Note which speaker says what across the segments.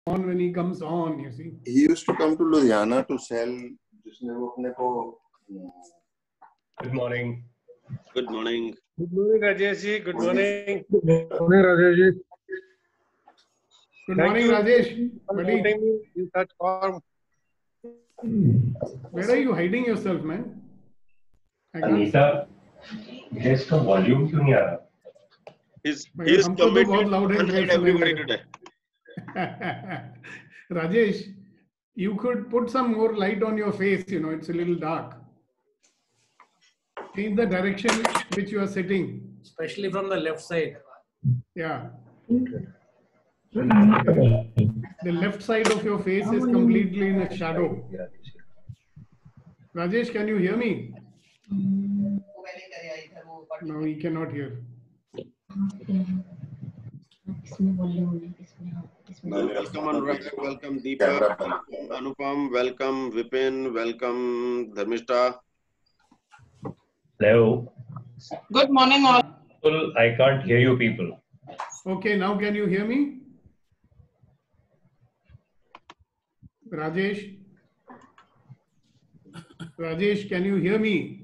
Speaker 1: on when he comes on, you see.
Speaker 2: He used to come to Ludhiana to sell. जिसने वो अपने को.
Speaker 3: Good morning.
Speaker 4: Good morning.
Speaker 5: Good morning, Rajesh ji. Good morning.
Speaker 1: Good morning, Rajesh ji. Good
Speaker 5: Thank
Speaker 1: morning,
Speaker 5: you
Speaker 1: Rajesh.
Speaker 5: for
Speaker 1: Buddy.
Speaker 5: putting me in such form.
Speaker 1: Where are you hiding yourself, man? I can't.
Speaker 3: Anita, इसका volume क्यों नहीं आ रहा?
Speaker 4: He's
Speaker 1: हमको तो बहुत
Speaker 4: committed
Speaker 1: loud
Speaker 4: to
Speaker 1: and clear
Speaker 4: unhide everybody
Speaker 1: सुनाई दे
Speaker 4: today.
Speaker 1: रहा है. Rajesh, you could put some more light on your face. You know, it's a little dark. Change the direction which you are sitting.
Speaker 6: Especially from the left side.
Speaker 1: Yeah. The left side of your face is completely in a shadow. Rajesh, can you hear me? No, he cannot hear.
Speaker 4: Welcome Anurag, welcome Deepak, Anupam, welcome Vipin, welcome Dharmishta.
Speaker 3: Hello.
Speaker 7: Good morning, all.
Speaker 3: I can't hear you people.
Speaker 1: Okay, now can you hear me? Rajesh? Rajesh, can you hear me?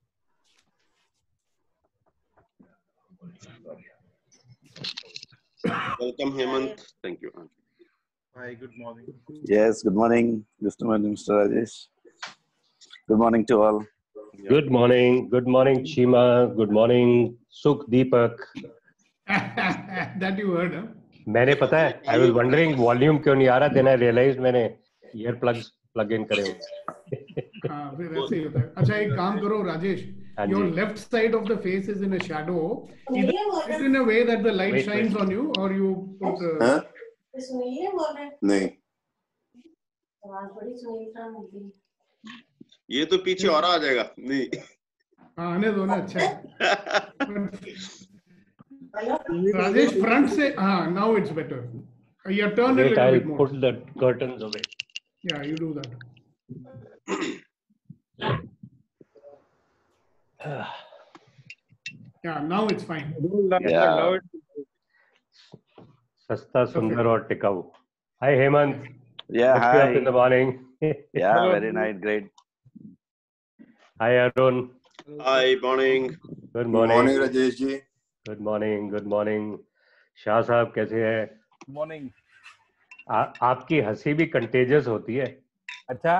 Speaker 4: Welcome Hemant. Thank you.
Speaker 5: Hi, good morning.
Speaker 8: Yes, good morning, Mr. Rajesh. Good morning to all.
Speaker 3: Good morning. Good morning, Chima. Good morning, Sukh, Deepak.
Speaker 1: That you heard, huh?
Speaker 3: मैंने पता है, I was wondering volume क्यों नहीं आ रहा, then I realized मैंने ear plugs plug in करे हुए.
Speaker 1: हाँ, फिर ऐसे ही होता है. अच्छा, एक काम करो, Rajesh. Your left side of the face is in a shadow. Either sit in a way that the light shines on you, or you put.
Speaker 2: नहीं.
Speaker 4: ये तो पीछे और आ जाएगा. नहीं.
Speaker 1: हाँ, आने दो ना, अच्छा है. Rajesh, front से, हाँ, now it's better. You turn a little bit more.
Speaker 3: Put the curtains away.
Speaker 1: Yeah, you do that. Yeah, now it's fine.
Speaker 8: Yeah.
Speaker 3: सस्ता, सुंदर और टिकाऊ. Hi Hemant.
Speaker 8: Yeah,
Speaker 3: Woke you up in the
Speaker 8: hi.
Speaker 3: morning.
Speaker 8: Yeah, very nice, great.
Speaker 3: Hi Arun.
Speaker 4: Hi, morning.
Speaker 3: Good
Speaker 2: Good
Speaker 3: morning.
Speaker 2: morning, Rajesh ji.
Speaker 3: Good morning. Good morning. Shah साहब कैसे हैं?
Speaker 9: Morning.
Speaker 3: आपकी हंसी भी कंटेजियस होती है.
Speaker 9: अच्छा.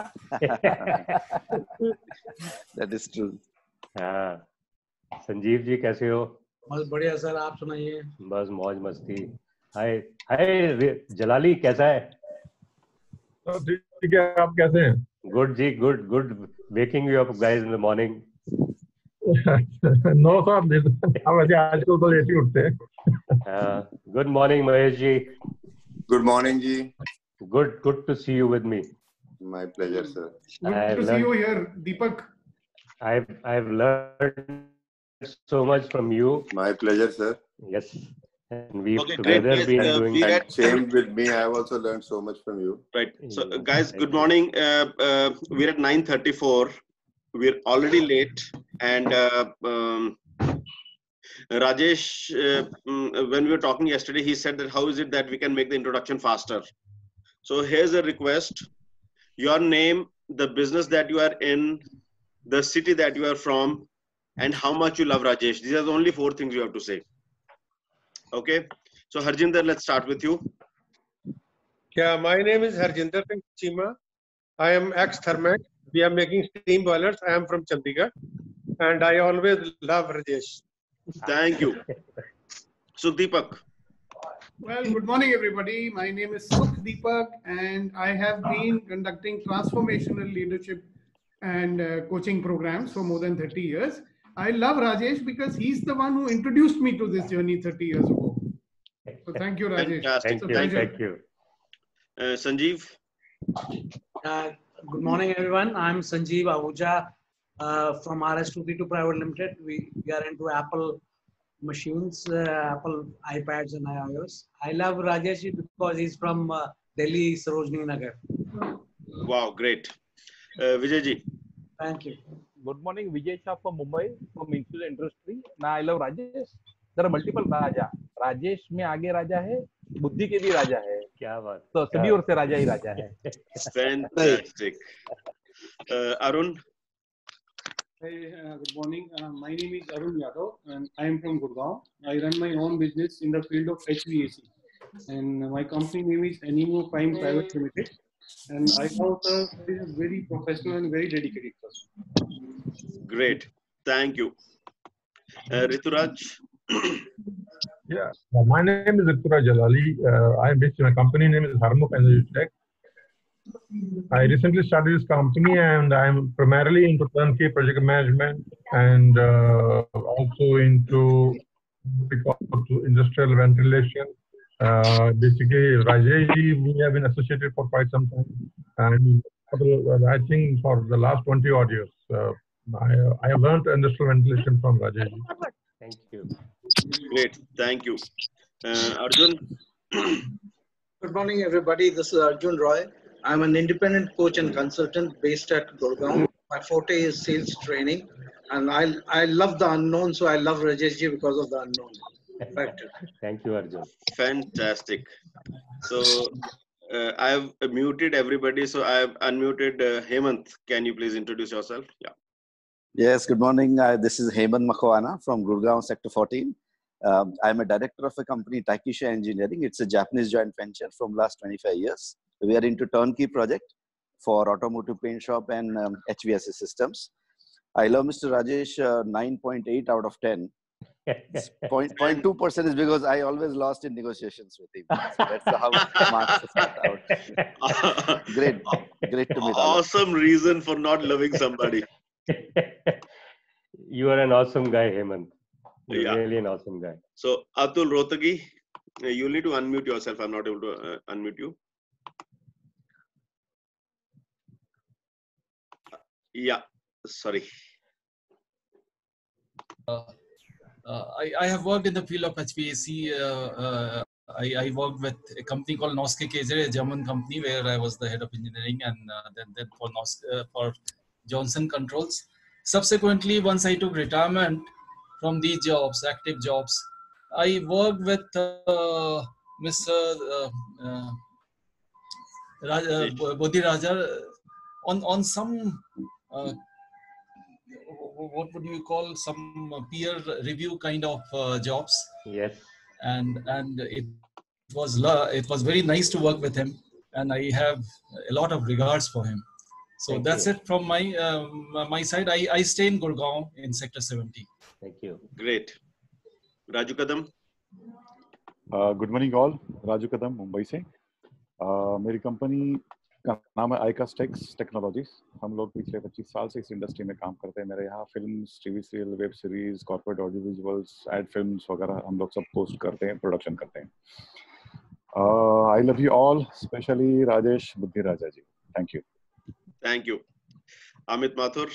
Speaker 8: That is true.
Speaker 3: हाँ. संजीव जी कैसे हो?
Speaker 6: बहुत बढ़िया सर, आप सुनाइए.
Speaker 3: बस मौज मस्ती. हाय हाय जलाली कैसा है?
Speaker 10: ठीक है, आप कैसे हैं?
Speaker 3: Good ji, good good. Waking you up guys in the morning.
Speaker 10: No साहब, हम वैसे आजकल तो लेट ही उठते हैं.
Speaker 3: Good morning Mahesh ji.
Speaker 2: Good morning, ji.
Speaker 3: Good to see you with me.
Speaker 2: My pleasure, sir.
Speaker 1: Good to see you here, Deepak.
Speaker 3: I've learned so much from you.
Speaker 2: My pleasure, sir.
Speaker 3: Yes, and we've
Speaker 4: Okay,
Speaker 3: together
Speaker 4: great.
Speaker 3: been doing.
Speaker 2: And same with me. I have also learned so much from you.
Speaker 4: Right. So, guys, good morning. We're at 9:34. We're already late, and Rajesh, when we were talking yesterday, he said that how is it that we can make the introduction faster? So here's a request. Your name, the business that you are in, the city that you are from, and how much you love Rajesh. These are the only 4 things you have to say. Okay. So Harjinder, let's start with you.
Speaker 5: Yeah, my name is Harjinder Singh Chima. I am ex-Thermac. We are making steam boilers. I am from Chandigarh, and I always love Rajesh.
Speaker 4: Thank you. So Deepak.
Speaker 1: Well, good morning, everybody. My name is Sukh Deepak, and I have been conducting transformational leadership and coaching programs for more than 30 years. I love Rajesh because he's the one who introduced me to this journey 30 years ago. So thank you, Rajesh.
Speaker 4: Fantastic.
Speaker 3: Thank you.
Speaker 4: Sanjeev.
Speaker 6: Good morning, everyone. I'm Sanjeev Ahuja from RS232 Private Limited. We are into Apple machines, Apple iPads and iOS. I love Rajesh because he's from Delhi, Sarojini Nagar.
Speaker 4: Wow, great. Vijay ji.
Speaker 9: Thank you. Good morning, Vijay Shah from Mumbai, from insurance industry. Now I love Rajesh. There are multiple Raja. Rajesh में आगे राजा है, बुद्धि के भी राजा है,
Speaker 3: क्या बात,
Speaker 9: तो सभी ओर से राजा ही राजा है।
Speaker 4: Fantastic. Arun.
Speaker 1: Hi, good morning. My name is Arun Yadav and I am from Gurgaon. I run my own business in the field of HVAC and my company name is Animo Prime Private Limited. And I know sir is a very professional and very dedicated person.
Speaker 4: Great. Thank you. Rituraj.
Speaker 10: Yeah, my name is Rituraj Jalali. I am based in a company name is Harmukh Energy Tech. I recently started this company and I'm primarily into turnkey project management and also into industrial ventilation. Basically, Rajesh, we have been associated for quite some time. And I think for the last 20 odd years, I have learned industrial ventilation from Rajesh.
Speaker 3: Thank you.
Speaker 4: Great. Thank you. Arjun.
Speaker 11: Good morning, everybody. This is Arjun Roy. I'm an independent coach and consultant based at Gurgaon. My forte is sales training, and I love the unknown, so I love Rajesh ji because of the unknown factor.
Speaker 3: Thank you, Arjun.
Speaker 4: Fantastic. So I have muted everybody, so I have unmuted Hemant. Can you please introduce yourself? Yeah.
Speaker 8: Yes, good morning. This is Hemant Makwana from Gurgaon Sector 14. I'm a director of a company, Taikisha Engineering. It's a Japanese joint venture from last 25 years. We are into turnkey project for automotive paint shop and HVAC systems. I love Mr. Rajesh 9.8 out of 10. 0.2% is because I always lost in negotiations with him. So that's how marks stand out. Great to meet all.
Speaker 4: Awesome reason for not loving somebody.
Speaker 3: You are an awesome guy, Hemant. You're
Speaker 4: Yeah.
Speaker 3: really an awesome guy.
Speaker 4: So Atul Rotagi, you need to unmute yourself. I'm not able to unmute you. Yeah, sorry.
Speaker 12: I have worked in the field of HVAC. I worked with a company called Noske Kejere, a German company where I was the head of engineering, and then for for Johnson Controls. Subsequently, once I took retirement from these jobs, active jobs, I worked with Mr. Bodhi Raja on some what would you call some peer review kind of jobs.
Speaker 3: Yes.
Speaker 12: And it was very nice to work with him, and I have a lot of regards for him. So that's it from my side. I stay in Gurgaon in Sector 70.
Speaker 3: Thank you.
Speaker 4: Great. Raju Kadam.
Speaker 13: Good morning all, Raju Kadam Mumbai से। मेरी company का नाम है आइकास technologies. हम लोग पिछले 25 साल से इस इंडस्ट्री में काम करते हैं। मेरे यहाँ films, TV serial, web series, corporate audio visuals, ad films वगैरह हम लोग सब पोस्ट करते हैं, प्रोडक्शन करते हैं। I love you all, specially Rajesh Buddhi Raja ji. Thank you.
Speaker 4: Thank you. Amit Mathur.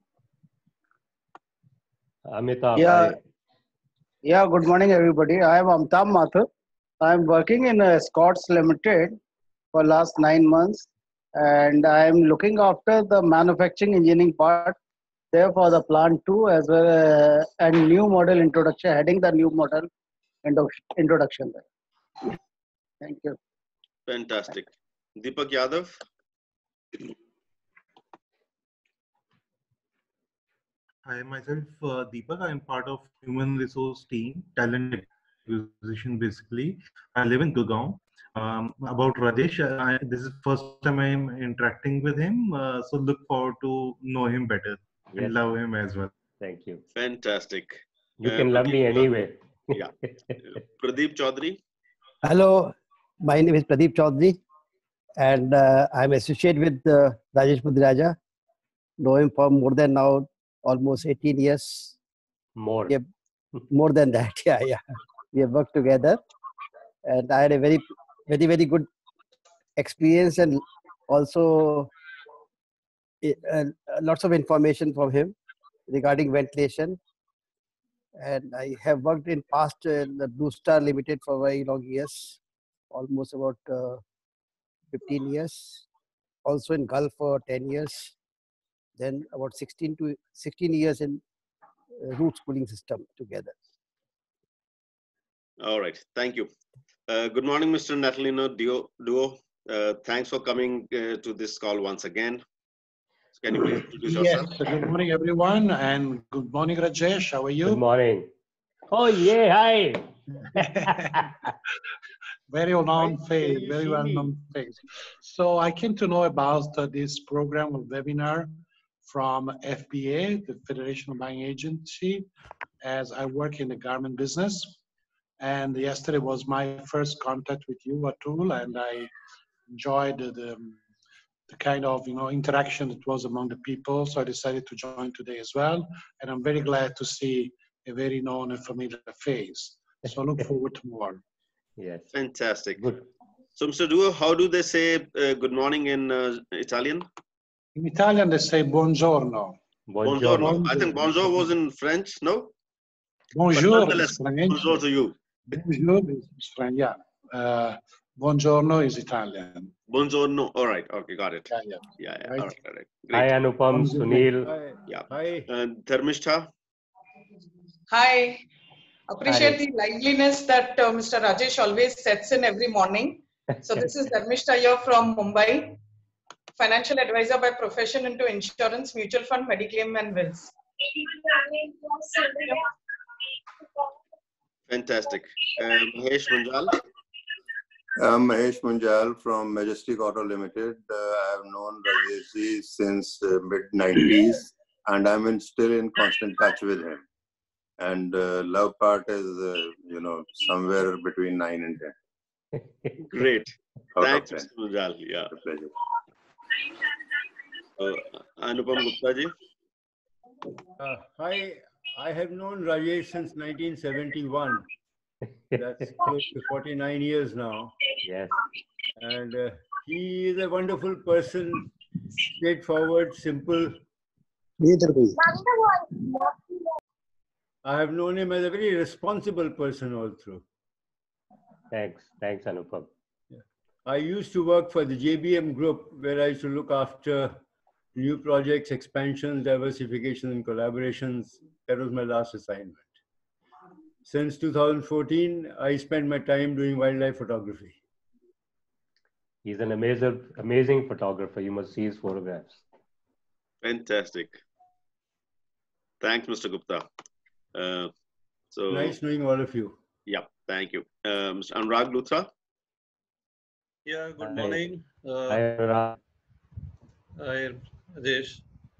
Speaker 3: Amitabh.
Speaker 14: Yeah, good morning, everybody. I am Amitabh Mathur. I am working in Scots Limited for last 9 months, and I am looking after the manufacturing engineering part there for the plant 2 as well and new model introduction, heading the new model introduction there. Thank you.
Speaker 4: Fantastic. Deepak Yadav.
Speaker 15: I myself, Deepak, I am part of human resource team, talent acquisition basically. I live in Gurgaon. About Rajesh, this is first time I am interacting with him, so look forward to know him better and love him as well.
Speaker 3: Thank you.
Speaker 4: Fantastic.
Speaker 3: You can love me anyway.
Speaker 4: Yeah. Pradeep Chaudhary.
Speaker 16: Hello, my name is Pradeep Chaudhary, and I'm associated with Rajesh Budiraja. Know him for more than now almost 18 years.
Speaker 3: More.
Speaker 16: Yeah, more than that. Yeah. We have worked together, and I had a very good experience, and also lots of information from him regarding ventilation. And I have worked in past in the Blue Star Limited for very long years, almost about 15 years. Also in Gulf for 10 years. Then about 16 years in Roots cooling system together.
Speaker 4: All right. Thank you. Good morning, Mr. Natalino Duo. Thanks for coming to this call once again. Can you please introduce
Speaker 17: Yes,
Speaker 4: yourself?
Speaker 17: good morning, everyone, and good morning, Rajesh. How are you?
Speaker 3: Good morning. Oh, yeah, hi.
Speaker 17: Very well-known face, very well-known face. So I came to know about this program or webinar from FBA, the Federation of Buying Agency, as I work in the garment business. And yesterday was my first contact with you, Atul, and I enjoyed the kind of interaction that was among the people. So I decided to join today as well. And I'm very glad to see a very known and familiar face. So I look forward to more.
Speaker 3: Yes.
Speaker 4: Fantastic.
Speaker 3: Good.
Speaker 4: So, Mr. Duo, how do they say good morning in Italian?
Speaker 17: In Italian, they say buongiorno.
Speaker 4: Buongiorno. I think bonjour was in French, no?
Speaker 17: Bonjour
Speaker 4: is
Speaker 17: French.
Speaker 4: Bonjour to you.
Speaker 17: Bonjour is French, yeah. Buongiorno is Italian.
Speaker 4: Buongiorno. All right. Okay, got it.
Speaker 17: Yeah.
Speaker 4: Right. All right.
Speaker 3: Hi,
Speaker 4: Great.
Speaker 3: Anupam, Sunil.
Speaker 4: Yeah. Hi. And Dharmishtha.
Speaker 7: Hi. Appreciate the liveliness that Mr. Rajesh always sets in every morning. So this is Dharmishtha here from Mumbai, financial advisor by profession into insurance, mutual fund, Mediclaim and wills.
Speaker 4: Fantastic. Mahesh Munjal.
Speaker 2: I'm Mahesh Munjal from Majestic Auto Limited. I have known Rajesh since mid-90s, and I'm still in constant touch with him. And love part is, somewhere between 9 and 10.
Speaker 4: Great.
Speaker 2: Out of
Speaker 4: Thanks,
Speaker 2: 10.
Speaker 4: Mr. Munjal. Yeah.
Speaker 2: A pleasure.
Speaker 4: Anupam Gupta ji.
Speaker 18: Hi, I have known Rajesh since 1971. That's close to 49 years now.
Speaker 3: Yes.
Speaker 18: And he is a wonderful person, straightforward, simple. I have known him as a very responsible person all through.
Speaker 3: Thanks, Anupam.
Speaker 18: I used to work for the JBM group, where I used to look after new projects, expansions, diversification, and collaborations. That was my last assignment. Since 2014, I spent my time doing wildlife photography.
Speaker 3: He's an amazing photographer. You must see his photographs.
Speaker 4: Fantastic. Thanks, Mr. Gupta. So
Speaker 18: Nice knowing all of you.
Speaker 4: Yeah, thank you. Mr. Anurag Luthra.
Speaker 19: Yeah, good morning.
Speaker 3: Hi, Anurag.
Speaker 19: Hi, Rajesh.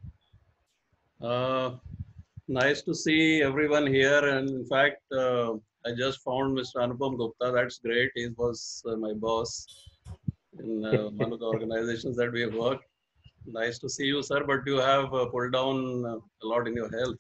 Speaker 19: Nice to see everyone here. And in fact, I just found Mr. Anupam Gupta. That's great. He was my boss in one of the organizations that we have worked. Nice to see you, sir. But you have pulled down a lot in your health.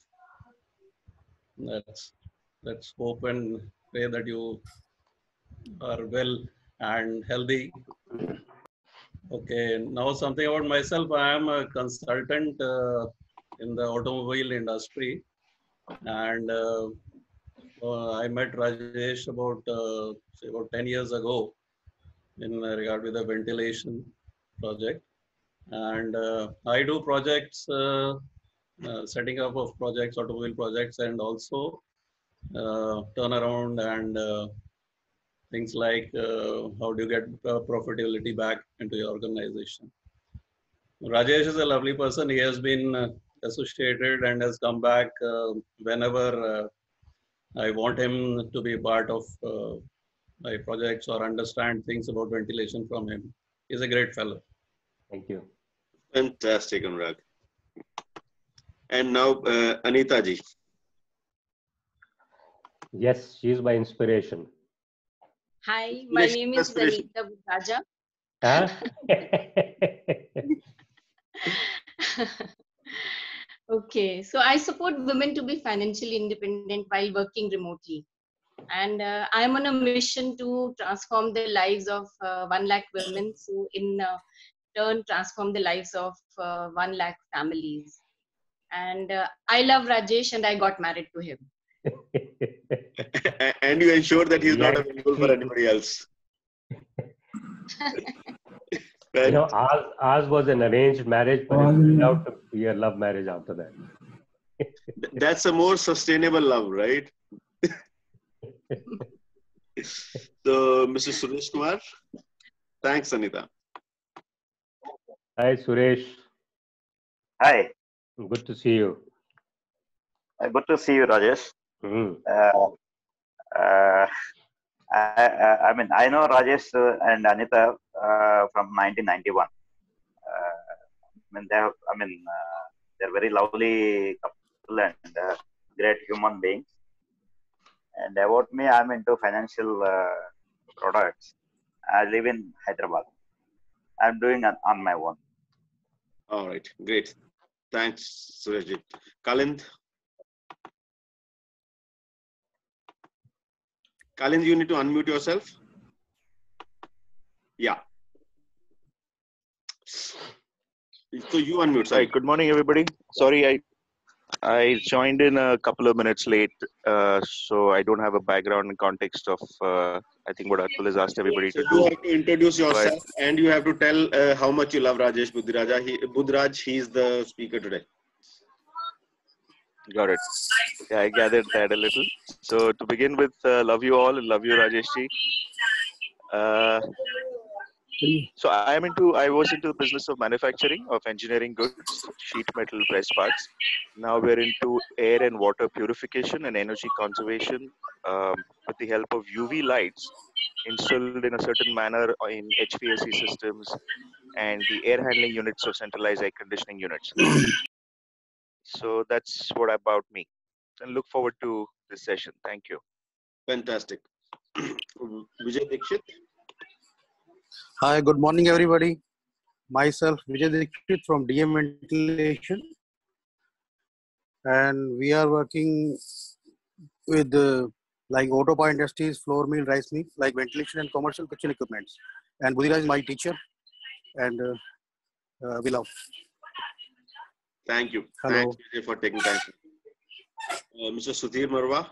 Speaker 19: Let's hope and pray that you are well and healthy. Okay, now something about myself. I am a consultant in the automobile industry, and I met Rajesh about 10 years ago in regard with the ventilation project, and I do projects, setting up of projects, automobile projects, and also turnaround and things like how do you get profitability back into your organization. Rajesh is a lovely person. He has been associated and has come back whenever I want him to be part of my projects or understand things about ventilation from him. He's a great fellow.
Speaker 3: Thank you.
Speaker 4: Fantastic, Anurag. And now Anita ji.
Speaker 3: Yes, she's my inspiration.
Speaker 20: Hi, my name is Anita Butaja.
Speaker 3: Huh?
Speaker 20: Okay, so I support women to be financially independent while working remotely. And I'm on a mission to transform the lives of 1 lakh women, so in turn transform the lives of 1 lakh families. And I love Rajesh and I got married to him.
Speaker 4: And you ensure that he's not available for anybody else.
Speaker 3: You know, ours was an arranged marriage, but it turned out to be a love marriage after that.
Speaker 4: That's a more sustainable love, right? So, Mr. Suresh Kumar. Thanks, Anita.
Speaker 3: Hi, Suresh.
Speaker 21: Hi.
Speaker 3: Good to see you.
Speaker 21: Good to see you, Rajesh.
Speaker 3: Mm.
Speaker 21: I mean, I know Rajesh and Anita from 1991. They're very lovely couple and great human beings. And about me, I'm into financial products. I live in Hyderabad. I'm doing it on my own.
Speaker 4: All right, great. Thanks, Surajit. Kalind? Kalind, you need to unmute yourself. Yeah. So you unmute.
Speaker 22: Sorry. Good morning, everybody. Sorry, I joined in a couple of minutes late, so I don't have a background and context of I think what Atul has asked everybody
Speaker 4: So
Speaker 22: to
Speaker 4: you
Speaker 22: do.
Speaker 4: have to introduce yourself and you have to tell how much you love Rajesh Budhiraj. He is the speaker today.
Speaker 22: Got it. Yeah, I gathered that a little. So to begin with, love you all and love you, Rajesh ji. So I was into the business of manufacturing of engineering goods, sheet metal press parts. Now we're into air and water purification and energy conservation with the help of UV lights installed in a certain manner in HVAC systems and the air handling units of centralized air conditioning units. So that's what about me. And look forward to this session. Thank you.
Speaker 4: Fantastic. Vijay Dikshit.
Speaker 23: Hi, good morning, everybody. Myself, Vijay Dikshit from DM Ventilation. And we are working with like Autopa Industries, floor mill, rice mill, like ventilation and commercial kitchen equipments. And Budhiraj is my teacher. And we love.
Speaker 4: Thank you.
Speaker 23: Hello.
Speaker 4: Thanks, Vijay, for taking time. Mr. Sudhir Marwa.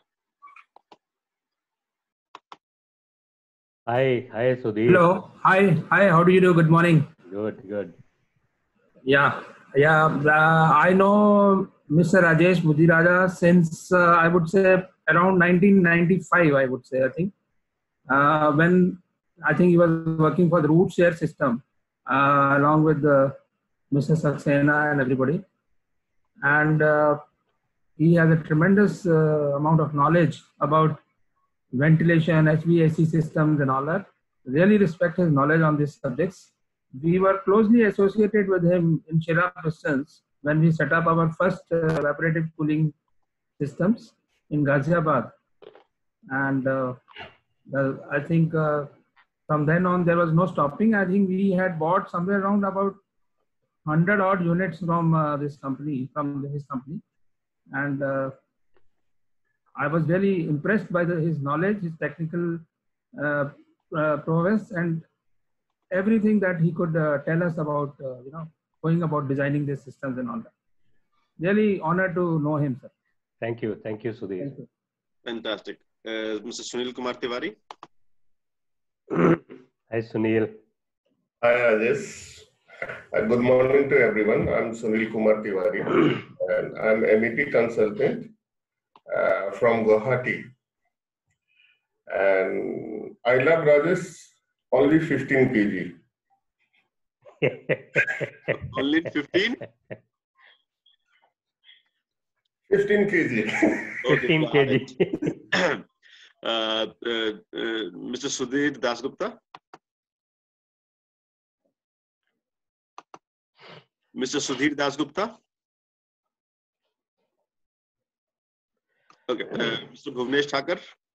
Speaker 3: Hi, Sudhir.
Speaker 24: Hello. Hi. How do you do? Good morning.
Speaker 3: Good.
Speaker 24: Yeah. I know Mr. Rajesh Budhiraja since I would say around 1995. I would say, I think when I think he was working for the Root Share System along with Mr. Saxena and everybody, and he has a tremendous amount of knowledge about ventilation, HVAC systems and all that. Really respect his knowledge on these subjects. We were closely associated with him in Shira Pistons when we set up our first evaporative cooling systems in Ghaziabad. And I think from then on there was no stopping. I think we had bought somewhere around about 100 odd units from this company, from his company. And I was really impressed by his knowledge, his technical prowess, and everything that he could tell us about, going about designing these systems and all that. Really honored to know him, sir.
Speaker 3: Thank you, Sudhir.
Speaker 24: Thank you.
Speaker 4: Fantastic. Mr. Sunil Kumar Tiwari.
Speaker 3: Hi, Sunil.
Speaker 25: Hi, Rajesh. Good morning to everyone. I'm Sunil Kumar Tiwari, and I'm MEP consultant from Guwahati. And I love Rajesh only 15 kg.
Speaker 4: Only 15?
Speaker 25: 15 kg.
Speaker 3: 15 kg.
Speaker 25: Mr.
Speaker 4: Sudhir Dasgupta. Mr. Sudhir Dasgupta. Okay. Mr. Bhuvnesh Thakur.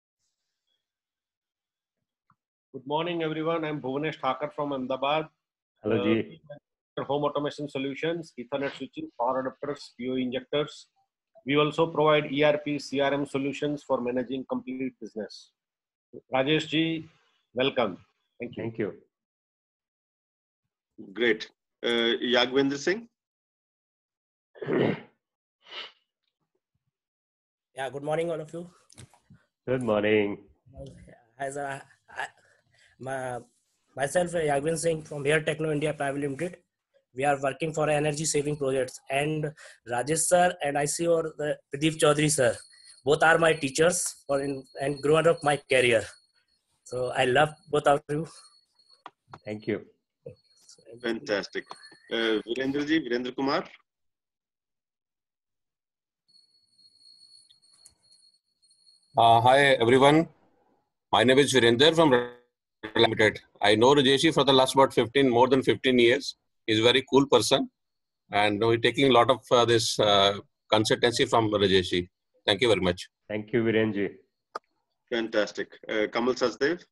Speaker 26: Good morning, everyone. I'm Bhuvnesh Thakur from Ahmedabad.
Speaker 3: Hello, Ji.
Speaker 26: Home automation solutions, Ethernet switching, power adapters, PO injectors. We also provide ERP, CRM solutions for managing complete business. Rajesh ji, welcome. Thank you.
Speaker 3: Thank you.
Speaker 4: Great. Yagvendra Singh.
Speaker 27: Yeah, good morning, all of you.
Speaker 3: Good morning.
Speaker 27: Myself, Yagvendra Singh from Air Techno India Private Limited. We are working for energy saving projects, and Rajesh sir and I see or Pradeep Chaudhary sir, both are my teachers and grown up my career. So I love both of you.
Speaker 3: Thank you.
Speaker 4: Fantastic. Virendra Kumar.
Speaker 1: Hi everyone. My name is Virender from Limited. I know Rajesh for the last more than 15 years. He's a very cool person, and we're taking a lot of this consultancy from Rajesh. Thank you very much.
Speaker 3: Thank you, Virendra.
Speaker 4: Fantastic. Kamal Sachdev.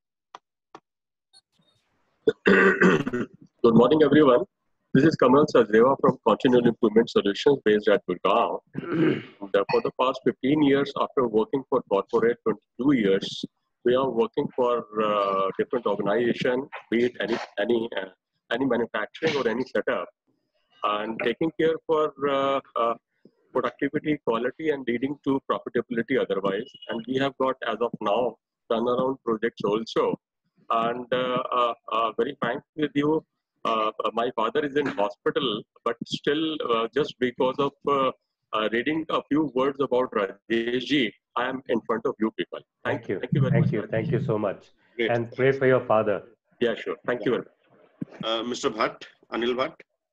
Speaker 5: Good morning, everyone. This is Kamal Sachdeva from Continual Improvement Solutions based at Gurgaon. For the past 15 years, after working for corporate 22 years, we are working for different organizations, be it any manufacturing or any setup, and taking care for productivity, quality, and leading to profitability otherwise. And we have got, as of now, turnaround projects also. And very frank with you, my father is in hospital, but still, just because of reading a few words about Rajesh ji, I am in front of you people.
Speaker 3: Thank you.
Speaker 5: Thank you very
Speaker 3: Thank
Speaker 5: much.
Speaker 3: you. Thank you so much.
Speaker 4: Great.
Speaker 3: And pray for your father.
Speaker 5: Yeah, sure. Thank you very much.
Speaker 4: Mr. Bhatt, Anil Bhatt.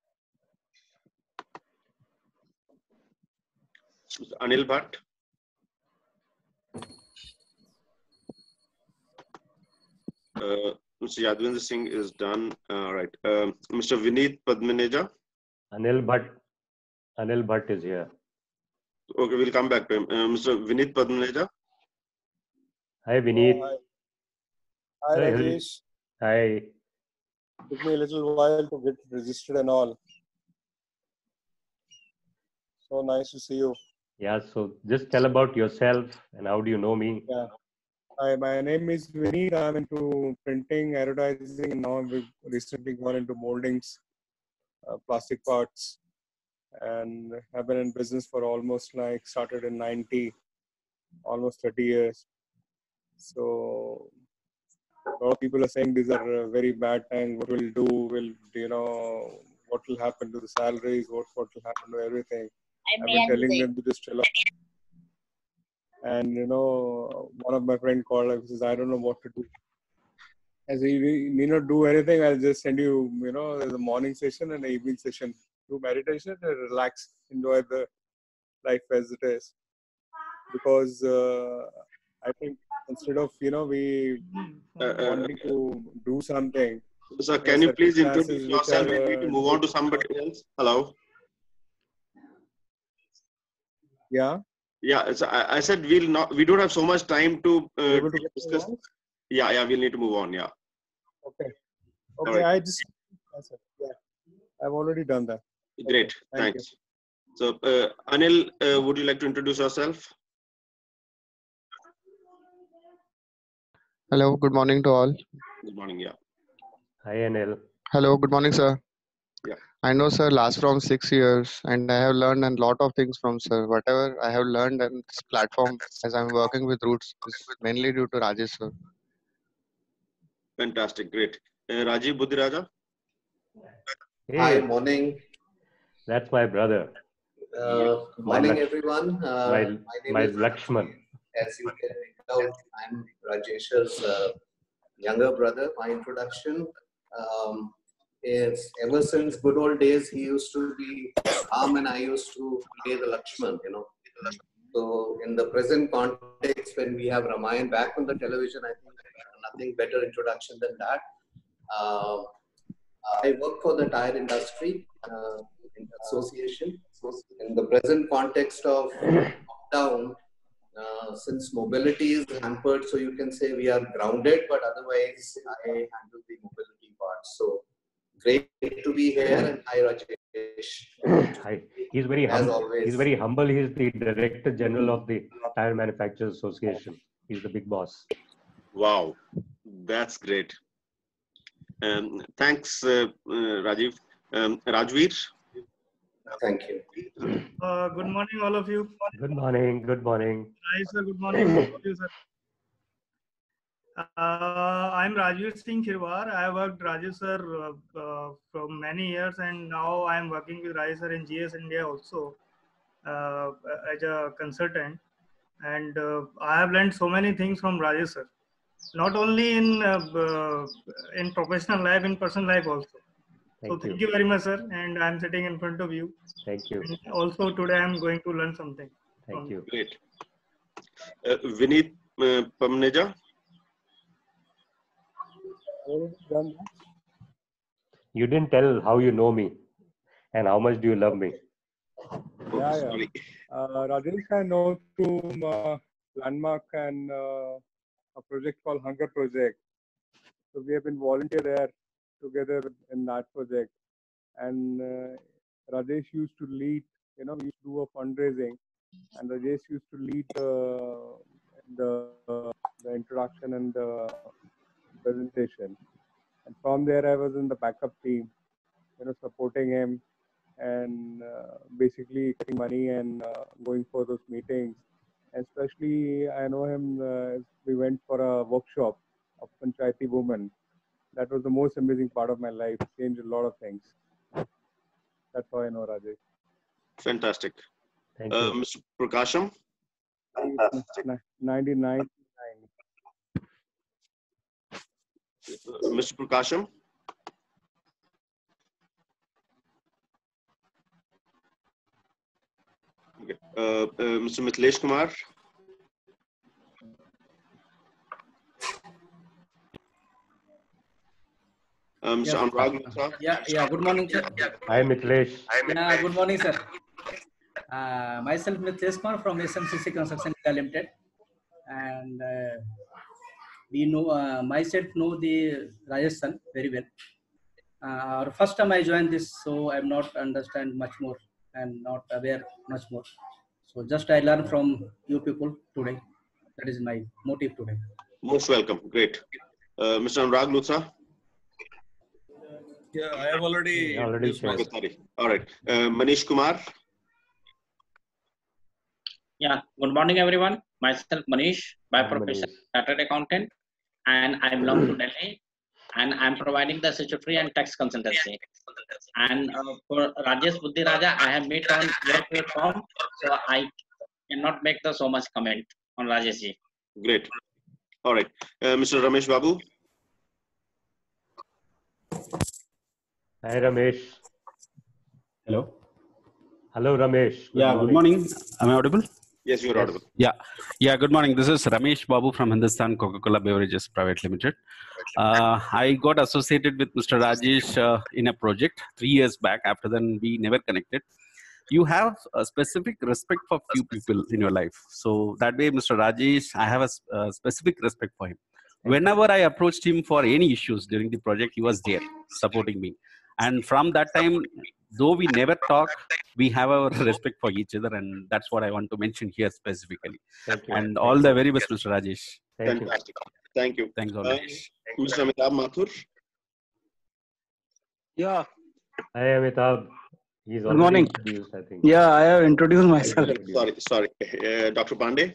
Speaker 4: Anil Bhatt. Mr. Yadvinder Singh is done. Right. Mr. Vineet Padmaneja.
Speaker 3: Anil Bhatt is here.
Speaker 4: Okay, we'll come back to him. Mr. Vineet Padmaneja.
Speaker 3: Hi, Vineet.
Speaker 6: Hi, Rajesh.
Speaker 3: Hi.
Speaker 6: Took me a little while to get registered and all. So nice to see you.
Speaker 3: Yeah, so just tell about yourself and how do you know me?
Speaker 6: Yeah. Hi, my name is Vineet. I'm into printing, advertising, and now I've recently gone into moldings, plastic parts, and have been in business for almost started in 90, almost 30 years. So a lot of people are saying these are very bad times. What we'll do? What will happen to the salaries? What will happen to everything? I've been telling them to just chill out. And one of my friends called and says, I don't know what to do. I said, you need not do anything. I'll just send you, there's a morning session and an evening session. Do meditation and relax, enjoy the life as it is. Because I think instead of, we wanting to do something.
Speaker 4: Sir, can you please introduce yourself? We need to move on to somebody else. Hello.
Speaker 6: Yeah.
Speaker 4: Yeah, so I said we don't have so much time to discuss. Yeah, we'll need to move on. Yeah.
Speaker 6: Okay.
Speaker 4: Right.
Speaker 6: Yeah, I've already done that.
Speaker 4: Great.
Speaker 6: Okay,
Speaker 4: Thanks. So, Anil, would you like to introduce yourself?
Speaker 8: Hello, good morning to all.
Speaker 4: Good morning. Yeah.
Speaker 3: Hi, Anil.
Speaker 8: Hello, good morning, sir.
Speaker 4: Yeah.
Speaker 8: I know sir last from 6 years and I have learned a lot of things from sir. Whatever I have learned on this platform as I'm working with Roots is mainly due to Rajesh sir.
Speaker 4: Fantastic. Great. Rajiv Budiraja.
Speaker 3: Hey,
Speaker 9: Hi, morning.
Speaker 3: That's my brother.
Speaker 9: Morning, everyone.
Speaker 3: My
Speaker 9: name is
Speaker 3: Lakshman.
Speaker 9: As you can make out, I'm Rajesh's younger brother. My introduction is ever since good old days, he used to be Ram and I used to play the Lakshman, So in the present context, when we have Ramayan back on the television, I think nothing better introduction than that. I work for the tire industry association. So in the present context of lockdown, since mobility is hampered, so you can say we are grounded, but otherwise I handle the mobility part. So great to be here, and hi Rajesh.
Speaker 3: Hi. He's very
Speaker 9: As
Speaker 3: humble.
Speaker 9: always.
Speaker 3: He's very humble. He's the Director General of the Tire Manufacturers Association. He's the big boss.
Speaker 4: Wow, that's great. Thanks, Rajiv. Rajveer.
Speaker 9: Thank you.
Speaker 10: Good morning, all of you.
Speaker 3: Good morning. Good morning.
Speaker 10: Hi, sir. Good morning to all of you, sir. I'm Rajveer Singh Khirwar. I worked Rajesh sir for many years, and now I'm working with Rajesh sir in GS India also as a consultant. And I have learned so many things from Rajesh sir. not only in professional life, in personal life also. So thank you very much, sir. And I'm sitting in front of you.
Speaker 3: Thank you.
Speaker 10: And also today I'm going to learn something.
Speaker 3: Thank you.
Speaker 4: Great. Vineet Pamneja.
Speaker 3: You didn't tell how you know me and how much do you love me.
Speaker 6: Yeah. Rajesh, I know through Landmark and a project called Hunger Project. So we have been volunteer there together in that project. And Rajesh used to lead, we used to do a fundraising, and Rajesh used to lead the introduction and the presentation. And from there, I was in the backup team, supporting him and basically getting money and going for those meetings. And especially, I know him, we went for a workshop of Panchayati Women. That was the most amazing part of my life, changed a lot of things. That's how I know Rajesh.
Speaker 4: Fantastic.
Speaker 3: Thank you.
Speaker 4: Mr. Prakasham.
Speaker 6: 1999.
Speaker 4: Mr. Prakasham. Okay. Mr. Mithilesh Kumar. Mr. Anurag Luthra.
Speaker 11: Yeah. Good morning, sir.
Speaker 3: Hi, Mithilesh.
Speaker 11: Yeah, good morning, sir. Myself, Mithilesh Kumar from SMCC Construction Limited, and we know myself know the Rajesh sir very well. First time I joined this, so I'm not understand much more and not aware much more. So just I learn from you people today. That is my motive today.
Speaker 4: Most welcome. Great. Mr. Anurag Luthra.
Speaker 19: Yeah, I have already
Speaker 4: Okay, sorry. All right. Manish Kumar.
Speaker 12: Yeah, good morning, everyone. Myself, Manish, by profession, chartered accountant, and I belong to Delhi, and I'm providing the statutory and tax consultancy. And for Rajesh Budhiraja, I have met on your platform, so I cannot make so much comment on Rajesh ji.
Speaker 4: Great. All right. Mr. Ramesh Babu.
Speaker 3: Hi, Ramesh.
Speaker 13: Hello.
Speaker 3: Hello, Ramesh.
Speaker 13: Good morning. Am I audible?
Speaker 4: Yes, you're audible.
Speaker 13: Yeah. Good morning. This is Ramesh Babu from Hindustan Coca-Cola Beverages Private Limited. I got associated with Mr. Rajesh in a project 3 years back. After then, we never connected. You have a specific respect for few people in your life. So that way, Mr. Rajesh, I have a specific respect for him. Whenever I approached him for any issues during the project, he was there supporting me. And from that time, though we never talk, we have our respect for each other, and that's what I want to mention here specifically.
Speaker 3: Thank you.
Speaker 13: And all the very best, Mr. Rajesh.
Speaker 4: Fantastic. Thank you.
Speaker 13: Thanks, all.
Speaker 4: Mr. Amitabh Mathur.
Speaker 14: Yeah.
Speaker 3: Hi, Amitabh. He's
Speaker 14: Good morning.
Speaker 3: Introduced, I think.
Speaker 14: Yeah, I have introduced myself.
Speaker 4: Sorry. Dr. Pandey.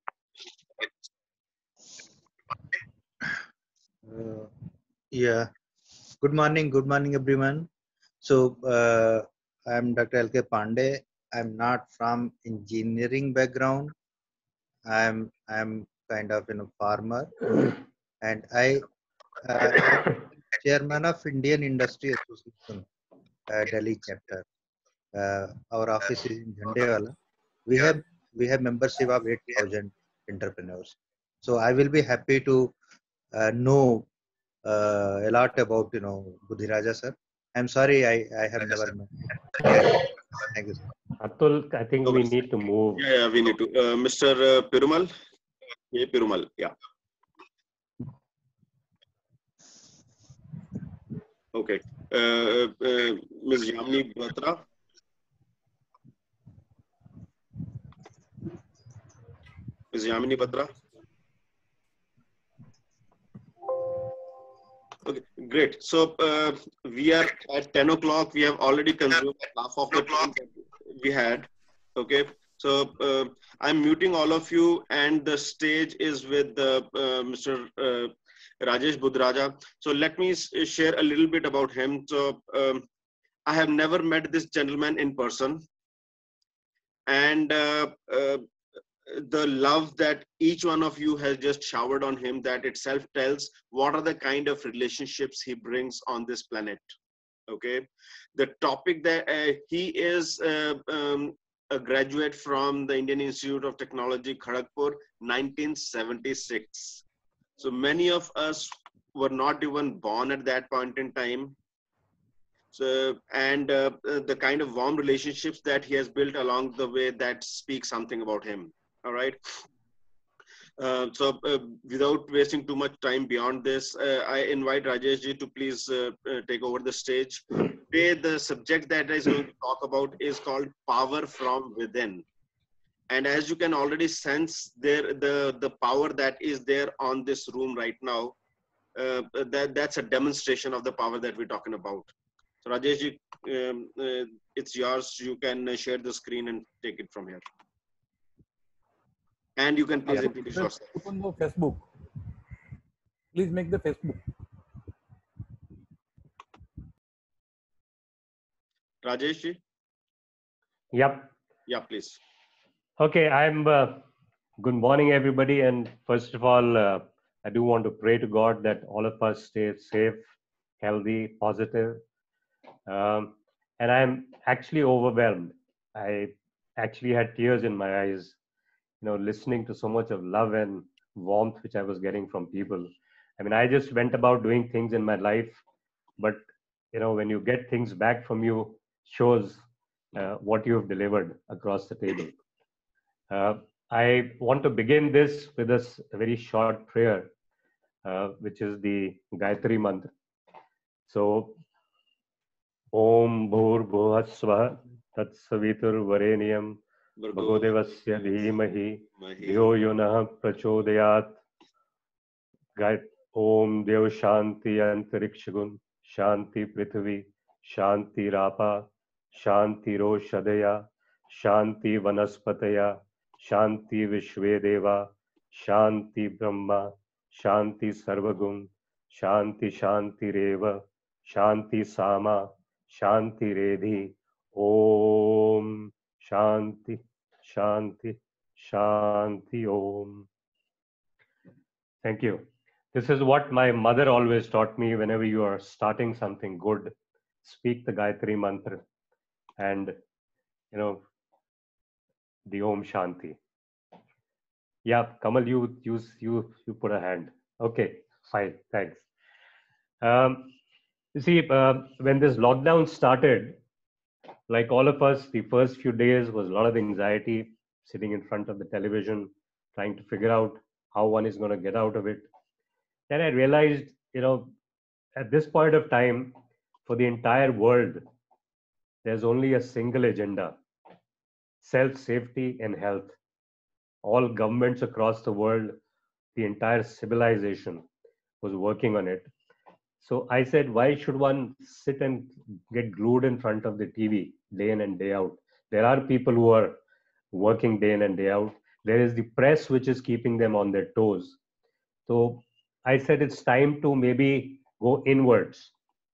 Speaker 15: Yeah. Good morning, everyone. So I'm Dr. L.K. Pandey. I'm not from engineering background. I'm kind of farmer, and I chairman of Indian Industry Association, Delhi chapter. Our office is in Jhandewala. We have membership of 8,000 entrepreneurs. So I will be happy to know a lot about Budhiraja sir. I'm sorry I have never met. Thank you, sir.
Speaker 3: Atul, I think we need to move.
Speaker 4: Yeah, we need to. Mr. Perumal. Yeah, Perumal. Yeah. Okay. Ms. Yamini Batra. Ms. Yamini Batra. Okay, great. So we are at 10 o'clock. We have already consumed half of the time that we had. Okay. So I'm muting all of you, and the stage is with Mr. Rajesh Budhiraja. So let me share a little bit about him. So I have never met this gentleman in person, and the love that each one of you has just showered on him, that itself tells what are the kind of relationships he brings on this planet. Okay, the topic that he is a graduate from the Indian Institute of Technology, Kharagpur, 1976. So many of us were not even born at that point in time. So, and the kind of warm relationships that he has built along the way, that speaks something about him. All right. Without wasting too much time beyond this, I invite Rajesh ji to please take over the stage. Today, the subject that I is going to talk about is called Power from Within. And as you can already sense there, the power that is there on this room right now, that's a demonstration of the power that we're talking about. So Rajesh ji, it's yours. You can share the screen and take it from here. And you can please introduce yourself.
Speaker 2: Open the Facebook. Please make the Facebook.
Speaker 4: Rajesh ji?
Speaker 3: Yep.
Speaker 4: Yeah, please.
Speaker 3: Okay, good morning, everybody. And first of all, I do want to pray to God that all of us stay safe, healthy, positive. And I'm actually overwhelmed. I actually had tears in my eyes, listening to so much of love and warmth which I was getting from people. I mean, I just went about doing things in my life, but when you get things back from you, shows what you have delivered across the table. I want to begin this with a very short prayer, which is the Gayatri Mantra. So, Om Bhur Bhuva Svah Tat Savitur Vareniyam Bhagodevasya Dhimahi Dhyo Yonah Prachodayat. Om Dev Shanti Antarikshagun Shanti Prithvi Shanti Rapa Shanti Roshadaya Shanti Vanaspataya Shanti Vishvedeva Shanti Brahma Shanti Sarvagun Shanti Shanti Reva Shanti Sama Shanti Redhi. Om Shanti Shanti Shanti Om. Thank you. This is what my mother always taught me. Whenever you are starting something good, speak the Gayatri Mantra and the Om Shanti. Yeah, Kamal, you put a hand. Okay, fine, thanks. You see, when this lockdown started, like all of us, the first few days was a lot of anxiety, sitting in front of the television, trying to figure out how one is going to get out of it. Then I realized, at this point of time, for the entire world, there's only a single agenda: self-safety and health. All governments across the world, the entire civilization was working on it. So I said, why should one sit and get glued in front of the TV day in and day out? There are people who are working day in and day out. There is the press which is keeping them on their toes. So I said it's time to maybe go inwards.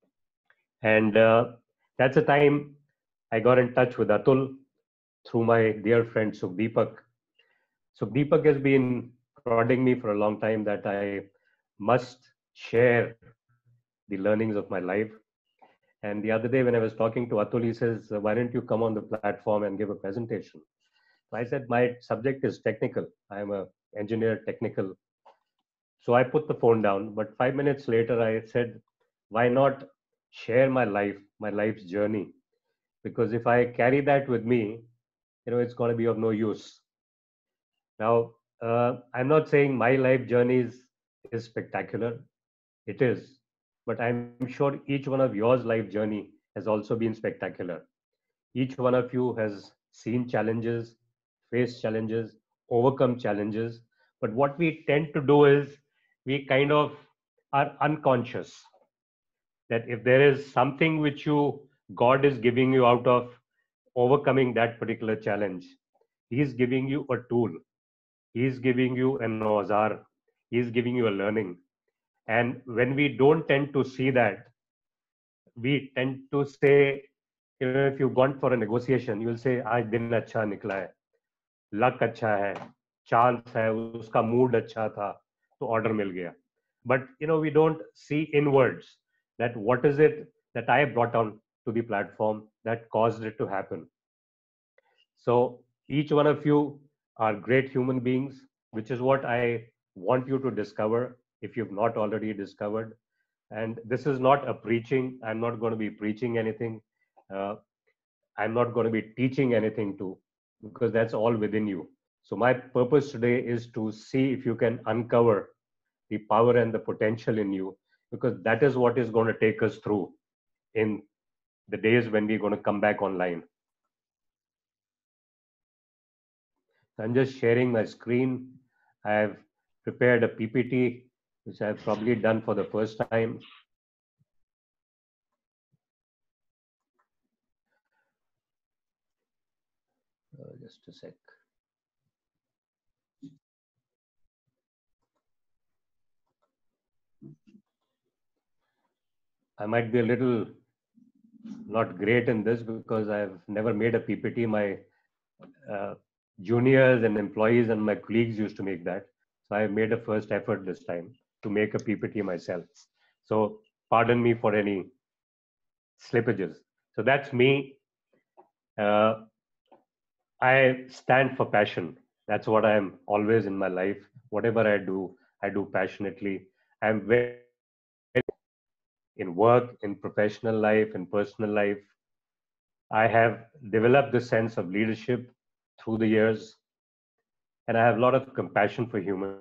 Speaker 3: And that's a time I got in touch with Atul through my dear friend Sukhdeepak. Sukhdeepak has been prodding me for a long time that I must share the learnings of my life. And the other day when I was talking to Atul, he says, why don't you come on the platform and give a presentation? I said, my subject is technical. I am an engineer, technical. So I put the phone down, but 5 minutes later I said, why not share my life's journey? Because if I carry that with me, it's going to be of no use. Now, I'm not saying my life journey is spectacular. It is. But I'm sure each one of yours life journey has also been spectacular. Each one of you has seen challenges, faced challenges, overcome challenges. But what we tend to do is we kind of are unconscious that if there is something which God is giving you out of overcoming that particular challenge, He is giving you a tool. He is giving you an awzar. He is giving you a learning. And when we don't tend to see that, we tend to say, if you've gone for a negotiation, you'll say, aaj din acha nikla hai, luck acha hai, chance है, उसका mood अच्छा था, तो order मिल गया. But we don't see inwards that what is it that I brought on to the platform that caused it to happen. So each one of you are great human beings, which is what I want you to discover if you've not already discovered. And this is not a preaching. I'm not going to be preaching anything. I'm not going to be teaching anything too, because that's all within you. So my purpose today is to see if you can uncover the power and the potential in you, because that is what is going to take us through in the days when we're going to come back online. I'm just sharing my screen. I have prepared a PPT, which I've probably done for the first time. Just a sec. I might be a little not great in this because I've never made a PPT. My juniors and employees and my colleagues used to make that. So I made a first effort this time to make a PPT myself. So pardon me for any slippages. So that's me. I stand for passion. That's what I am always in my life. Whatever I do passionately. I'm very in work, in professional life, in personal life. I have developed this sense of leadership through the years, and I have a lot of compassion for humans.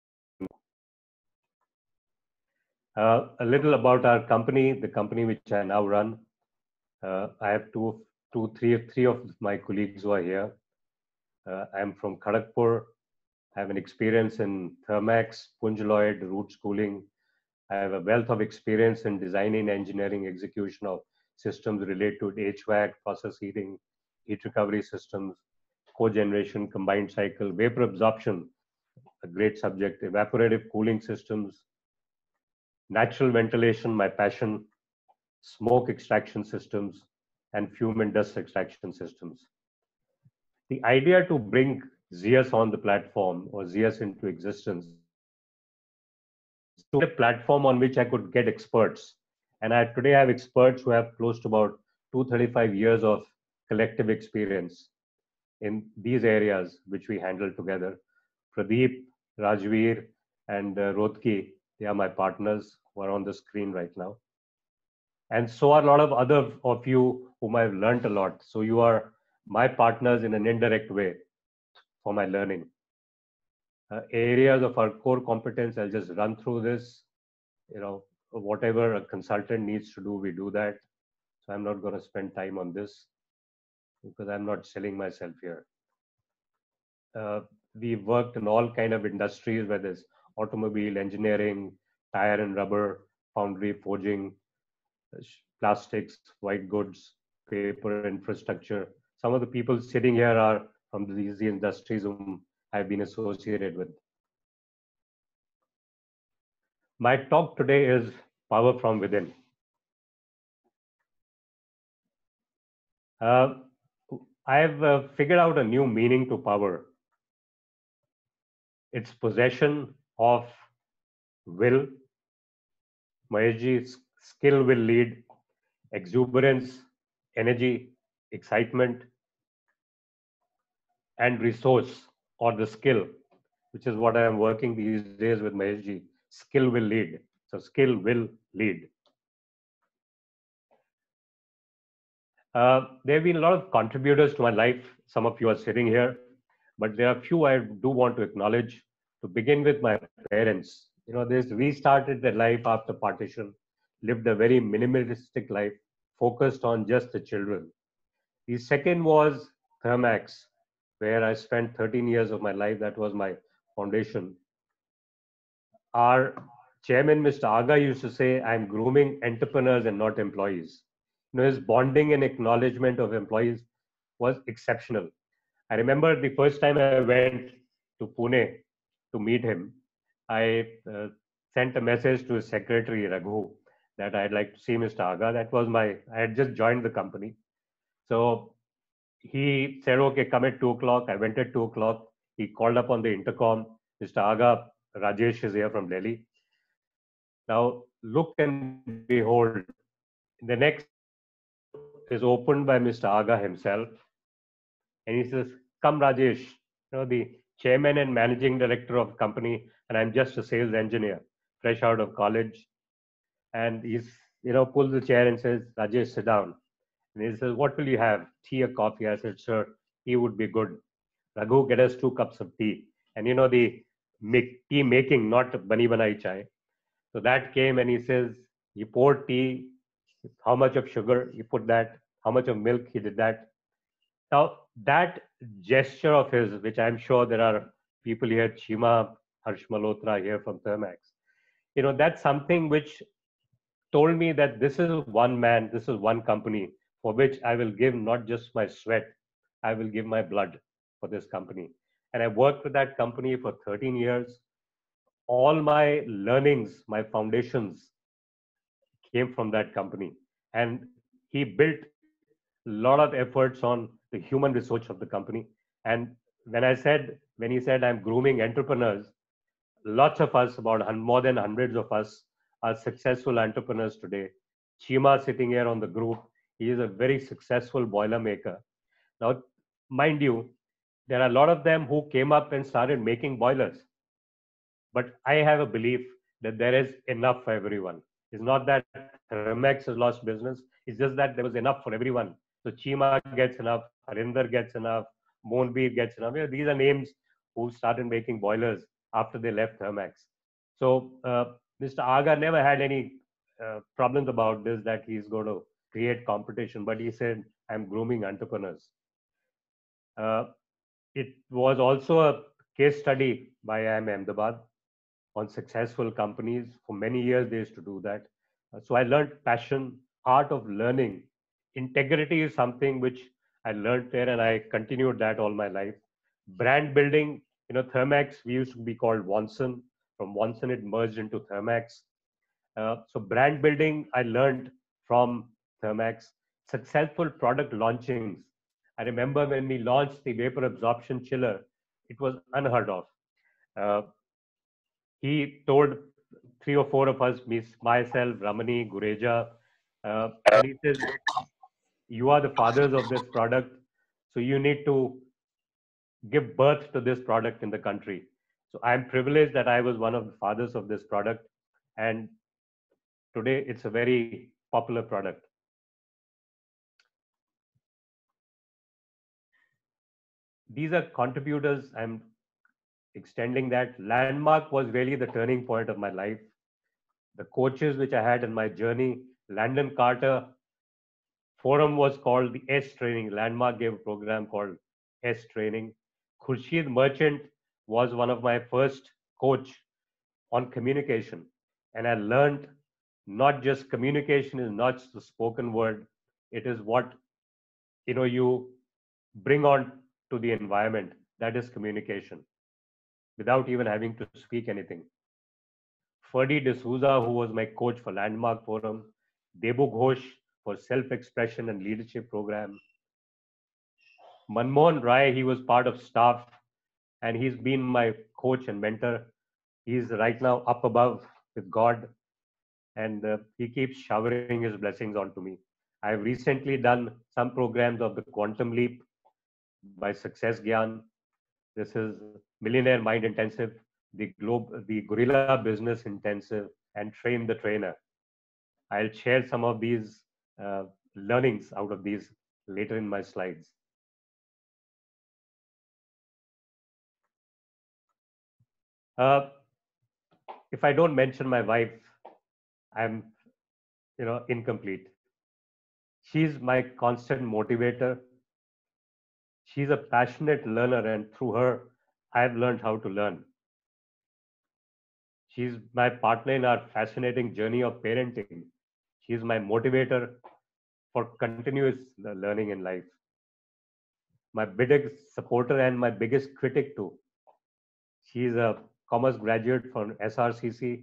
Speaker 3: A little about our company, the company which I now run. I have three of my colleagues who are here. I'm from Kharagpur. I have an experience in Thermax, Punj Lloyd, Roots Cooling. I have a wealth of experience in designing, engineering, execution of systems related to HVAC, process heating, heat recovery systems, cogeneration, combined cycle, vapor absorption, a great subject, evaporative cooling systems, natural ventilation, my passion, smoke extraction systems, and fume and dust extraction systems. The idea to bring ZEUS on the platform or ZEUS into existence, to a platform on which I could get experts. And I today have experts who have close to about 235 years of collective experience in these areas which we handle together. Pradeep, Rajveer, and Rodki, they are my partners who are on the screen right now. And so are a lot of other of you whom I've learned a lot. So you are my partners in an indirect way for my learning. Areas of our core competence, I'll just run through this. Whatever a consultant needs to do, we do that. So I'm not going to spend time on this because I'm not selling myself here. We've worked in all kind of industries, whether it's automobile, engineering, tire and rubber, foundry, forging, plastics, white goods, paper, infrastructure. Some of the people sitting here are from these industries whom I've been associated with. My talk today is power from within. I've figured out a new meaning to power. It's possession of will. Maheshji's skill will lead, exuberance, energy, excitement, and resource or the skill, which is what I am working these days with Maheshji. Skill will lead. So skill will lead. There have been a lot of contributors to my life. Some of you are sitting here, but there are a few I do want to acknowledge. To begin with, my parents. They restarted their life after partition, lived a very minimalistic life, focused on just the children. The second was Thermax, where I spent 13 years of my life. That was my foundation. Our chairman, Mr. Aga, used to say, I'm grooming entrepreneurs and not employees. His bonding and acknowledgement of employees was exceptional. I remember the first time I went to Pune to meet him, I sent a message to his secretary, Raghu, that I'd like to see Mr. Aga. I had just joined the company. So he said, okay, come at 2 o'clock. I went at 2 o'clock. he called up on the intercom, Mr. Aga, Rajesh is here from Delhi. Now, look and behold, the next is opened by Mr. Aga himself. And he says, come Rajesh, the chairman and managing director of the company, and I'm just a sales engineer, fresh out of college. And he's, pulls the chair and says, Rajesh, sit down. And he says, what will you have? Tea or coffee? I said, sir, tea would be good. Raghu, get us 2 cups of tea. And the tea making, not bani banai chai. So that came and he says, he poured tea, how much of sugar, he put that, how much of milk, he did that. Now, that gesture of his, which I'm sure there are people here, Chima, Harsh Malhotra here from Thermax, that's something which told me that this is one man, this is one company for which I will give not just my sweat, I will give my blood for this company. And I worked with that company for 13 years. All my learnings, my foundations came from that company. And he built a lot of efforts on the human resource of the company. And when he said I'm grooming entrepreneurs, lots of us, more than hundreds of us, are successful entrepreneurs today. Chima sitting here on the group, he is a very successful boiler maker. Now, mind you, there are a lot of them who came up and started making boilers. But I have a belief that there is enough for everyone. It's not that Thermax has lost business. It's just that there was enough for everyone. So Chima gets enough, Harinder gets enough, Mohnbir gets enough. These are names who started making boilers after they left Thermax. So Mr. Aga never had any problems about this, that he's going to create competition, but he said, I'm grooming entrepreneurs. It was also a case study by IIM Ahmedabad on successful companies. For many years, they used to do that. So I learned passion, art of learning. Integrity is something which I learned there, and I continued that all my life. Brand building, Thermax, we used to be called Wonson. From Wonson, it merged into Thermax. So brand building, I learned from Thermax. Successful product launchings. I remember when we launched the vapor absorption chiller, it was unheard of. He told 3 or 4 of us, myself, Ramani, Gureja, and he says, you are the fathers of this product, so you need to give birth to this product in the country. So I'm privileged that I was one of the fathers of this product, and today it's a very popular product. These are contributors. I'm extending that. Landmark was really the turning point of my life. The coaches which I had in my journey, Landon Carter forum was called the S Training. Landmark gave a program called S Training. Khurshid Merchant was one of my first coach on communication. And I learned not just communication is not just the spoken word. It is what, you bring on to the environment. That is communication without even having to speak anything. Ferdy D'Souza, who was my coach for Landmark Forum, Debu Ghosh for self-expression and leadership program. Manmohan Rai, he was part of staff, and he's been my coach and mentor. He's right now up above with God, and he keeps showering his blessings onto me. I've recently done some programs of the Quantum Leap by Success Gyan. This is Millionaire Mind Intensive, the Gorilla Business Intensive, and Train the Trainer. I'll share some of these learnings out of these later in my slides. If I don't mention my wife, I'm, incomplete. She's my constant motivator. She's a passionate learner, and through her, I've learned how to learn. She's my partner in our fascinating journey of parenting. She's my motivator for continuous learning in life. My biggest supporter and my biggest critic too. She's a commerce graduate from SRCC.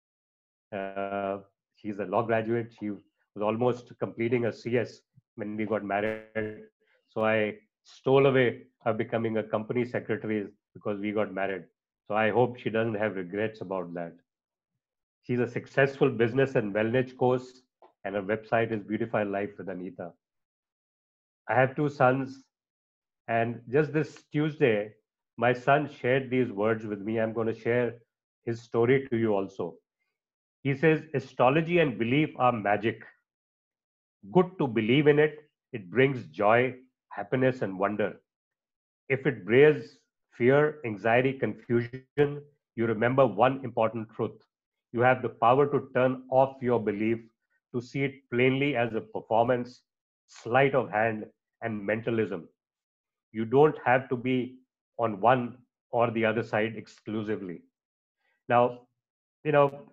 Speaker 3: She's a law graduate. She was almost completing a CS when we got married. So I stole away her becoming a company secretary because we got married. So I hope she doesn't have regrets about that. She's a successful business and wellness coach, and her website is Beautify Life with Anita. I have 2 sons, and just this Tuesday, my son shared these words with me. I'm going to share his story to you also. He says, astrology and belief are magic. Good to believe in it. It brings joy, happiness, and wonder. If it breeds fear, anxiety, confusion, you remember one important truth. You have the power to turn off your belief, to see it plainly as a performance, sleight of hand, and mentalism. You don't have to be on one or the other side exclusively. Now, you know,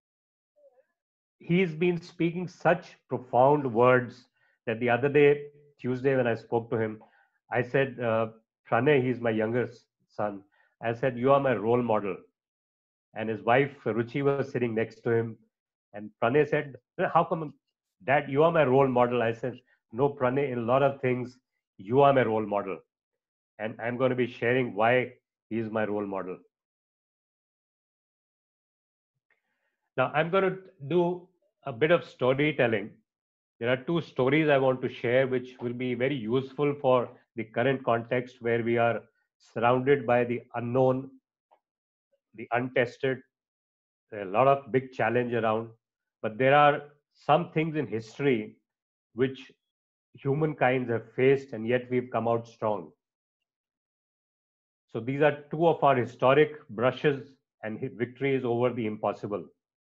Speaker 3: he's been speaking such profound words that the other day, Tuesday, when I spoke to him, I said, Pranay, he's my younger son. I said, you are my role model. And his wife, Ruchi, was sitting next to him. And Pranay said, how come, Dad, you are my role model? I said, no, Pranay, in a lot of things, you are my role model. And I'm going to be sharing why he is my role model. Now, I'm going to do a bit of storytelling. There are 2 stories I want to share, which will be very useful for the current context where we are surrounded by the unknown, the untested. There are a lot of big challenge around, but there are some things in history which humankind have faced, and yet we've come out strong. So these are 2 of our historic brushes and victories over the impossible.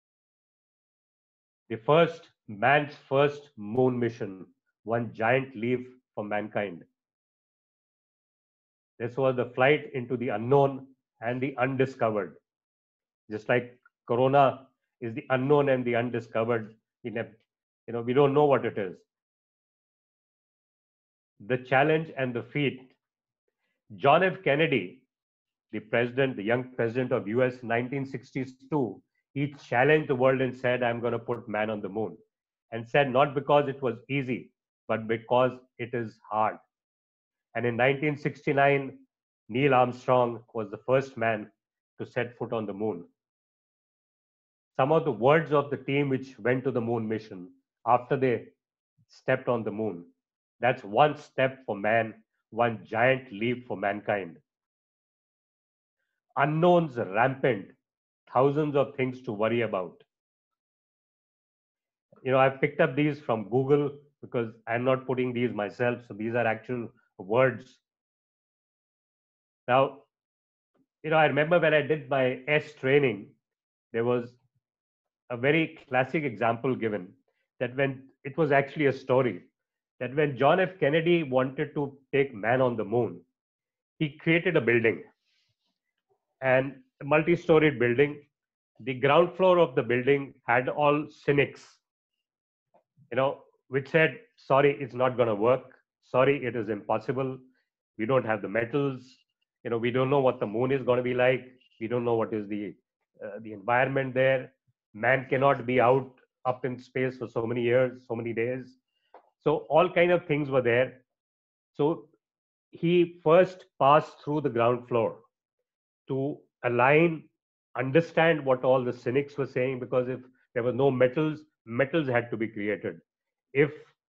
Speaker 3: The first, man's first moon mission, one giant leap for mankind. This was the flight into the unknown and the undiscovered. Just like Corona is the unknown and the undiscovered, we don't know what it is. The challenge and the feat. John F. Kennedy, the president, the young president of US, 1962, he challenged the world and said, I'm going to put man on the moon. And said not because it was easy, but because it is hard. And in 1969, Neil Armstrong was the first man to set foot on the moon. Some of the words of the team which went to the moon mission after they stepped on the moon. That's one step for man, one giant leap for mankind. Unknowns rampant, thousands of things to worry about. I've picked up these from Google because I'm not putting these myself. So these are actual words. Now, I remember when I did my S training, there was a very classic example given that when it was actually a story that when John F. Kennedy wanted to take man on the moon, he created a building, and a multi-storied building. The ground floor of the building had all cynics, which said, sorry, it's not going to work. Sorry, it is impossible. We don't have the metals. We don't know what the moon is going to be like. We don't know what is the environment there. Man cannot be out up in space for so many years, so many days. So all kind of things were there. So he first passed through the ground floor to align, understand what all the cynics were saying, because if there were no metals, metals had to be created. If